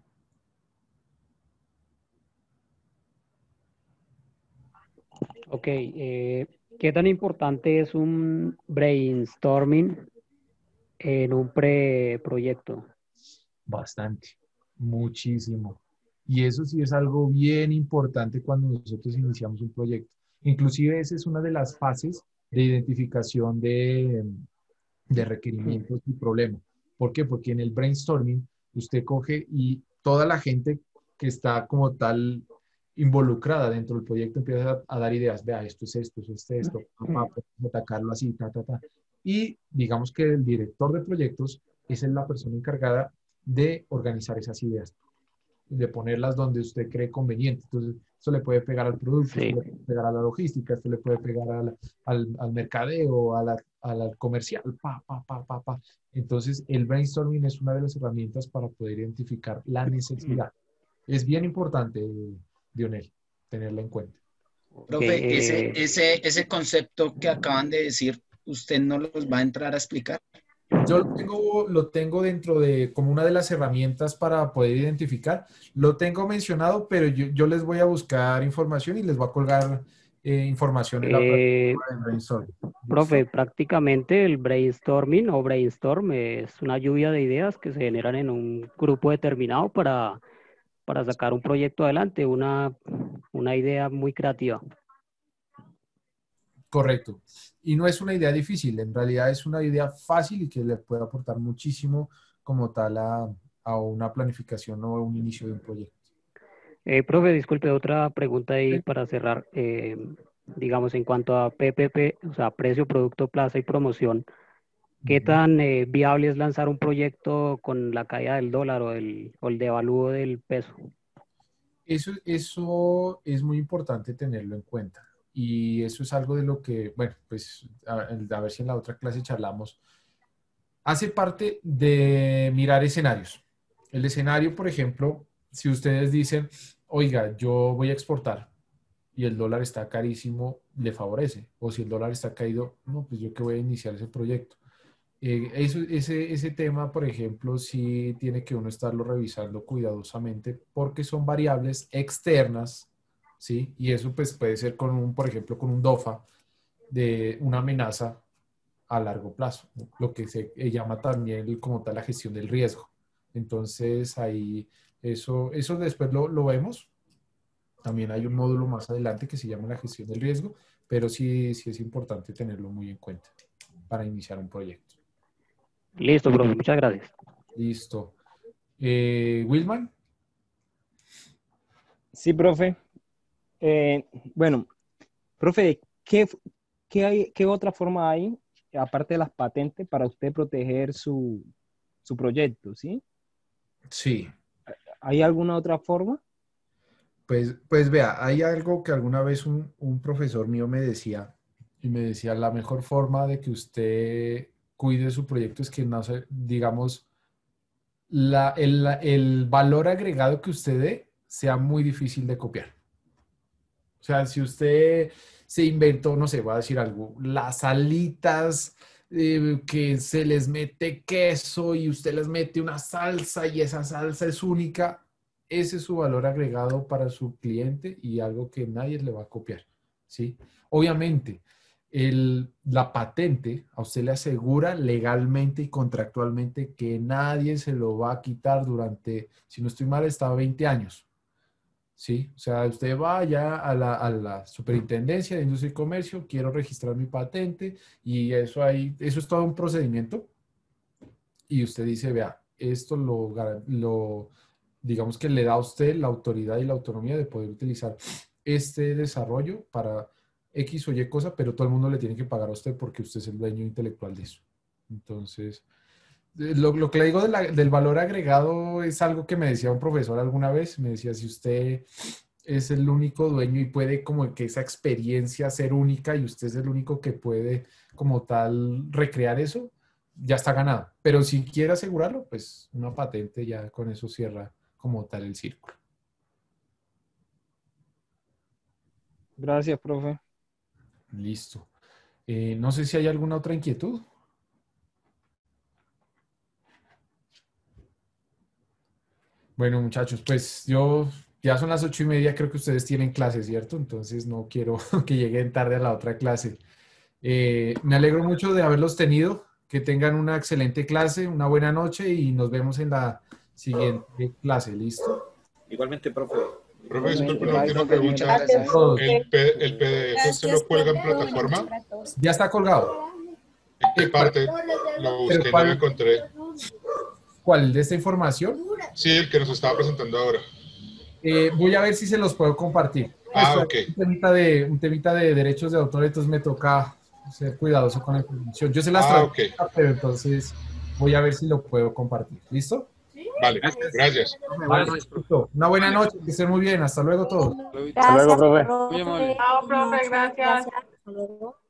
Ok, ¿qué tan importante es un brainstorming en un preproyecto? Bastante, muchísimo. Y eso sí es algo bien importante cuando nosotros iniciamos un proyecto. Inclusive esa es una de las fases de identificación de requerimientos y problemas. ¿Por qué? Porque en el brainstorming usted coge y toda la gente que está como tal involucrada dentro del proyecto empieza a dar ideas. Vea, esto es esto, podemos atacarlo así, Y digamos que el director de proyectos es la persona encargada de organizar esas ideas, de ponerlas donde usted cree conveniente. Entonces, esto le puede pegar al producto, esto le puede pegar a la logística, esto le puede pegar al mercadeo, al comercial, Entonces, el brainstorming es una de las herramientas para poder identificar la necesidad. Es bien importante, Dionel, tenerla en cuenta. Profe, ese concepto que acaban de decir, ¿usted no los va a entrar a explicar? Yo lo tengo dentro de como una de las herramientas para poder identificar. Lo tengo mencionado, pero yo les voy a buscar información y les voy a colgar información en la plataforma de brainstorming. Profe, prácticamente el brainstorming o brainstorm es una lluvia de ideas que se generan en un grupo determinado para sacar un proyecto adelante, una idea muy creativa. Correcto. Y no es una idea difícil, en realidad es una idea fácil y que le puede aportar muchísimo como tal a una planificación o un inicio de un proyecto. Profe, disculpe, otra pregunta ahí para cerrar. Digamos, en cuanto a PPP, o sea, precio, producto, plaza y promoción, ¿qué tan viable es lanzar un proyecto con la caída del dólar o el devalúo del peso? Eso es muy importante tenerlo en cuenta. Y eso es algo de lo que, bueno, pues a ver si en la otra clase charlamos. Hace parte de mirar escenarios. El escenario, por ejemplo, si ustedes dicen, oiga, yo voy a exportar y el dólar está carísimo, le favorece. O si el dólar está caído, no, pues yo que voy a iniciar ese proyecto. Ese tema, por ejemplo, sí tiene que uno estarlo revisando cuidadosamente porque son variables externas, ¿sí? Y eso pues puede ser con por ejemplo, con un DOFA de una amenaza a largo plazo, ¿no? Lo que se llama también como tal la gestión del riesgo. Entonces, ahí eso después lo vemos. También hay un módulo más adelante que se llama la gestión del riesgo, pero sí es importante tenerlo muy en cuenta para iniciar un proyecto. Listo, profe, muchas gracias. Listo. Wilman. Sí, profe. Bueno, profe, ¿qué otra forma hay, aparte de las patentes, para usted proteger su proyecto, ¿sí? Sí. ¿Hay alguna otra forma? Pues vea, hay algo que alguna vez un profesor mío me decía, y me decía, la mejor forma de que usted cuide su proyecto es que no se, digamos, el valor agregado que usted dé sea muy difícil de copiar. O sea, si usted se inventó, no sé, voy a decir algo, las alitas que se les mete queso y usted les mete una salsa y esa salsa es única, ese es su valor agregado para su cliente y algo que nadie le va a copiar, ¿sí? Obviamente, la patente a usted le asegura legalmente y contractualmente que nadie se lo va a quitar durante, si no estoy mal, hasta 20 años. ¿Sí? O sea, usted va ya a la Superintendencia de Industria y Comercio, quiero registrar mi patente y eso es todo un procedimiento. Y usted dice, vea, esto digamos que le da a usted la autoridad y la autonomía de poder utilizar este desarrollo para X o Y cosa, pero todo el mundo le tiene que pagar a usted porque usted es el dueño intelectual de eso. Entonces, lo que le digo del valor agregado es algo que me decía un profesor alguna vez. Me decía, si usted es el único dueño y puede como que esa experiencia ser única y usted es el único que puede como tal recrear eso, ya está ganado. Pero si quiere asegurarlo, pues una patente ya con eso cierra como tal el círculo. Gracias, profe. Listo. No sé si hay alguna otra inquietud. Bueno, muchachos, pues ya son las 8:30, creo que ustedes tienen clase, ¿cierto? Entonces no quiero que lleguen tarde a la otra clase. Me alegro mucho de haberlos tenido, que tengan una excelente clase, una buena noche y nos vemos en la siguiente clase, ¿listo? Igualmente, profe. Profe, disculpe, no tiene pregunta. ¿El PDF se lo cuelga en plataforma? Ya está colgado. ¿En qué parte? Lo busqué, no lo encontré. ¿Cuál? ¿De esta información? Sí, el que nos estaba presentando ahora. Voy a ver si se los puedo compartir. Ok. Un temita de derechos de autor, entonces me toca ser cuidadoso con la información. Yo se las traigo, pero entonces voy a ver si lo puedo compartir. ¿Listo? Vale, gracias. Vale, una buena noche, que estén muy bien. Hasta luego todos. Hasta luego, profe. Chao, profe, gracias. Hasta luego.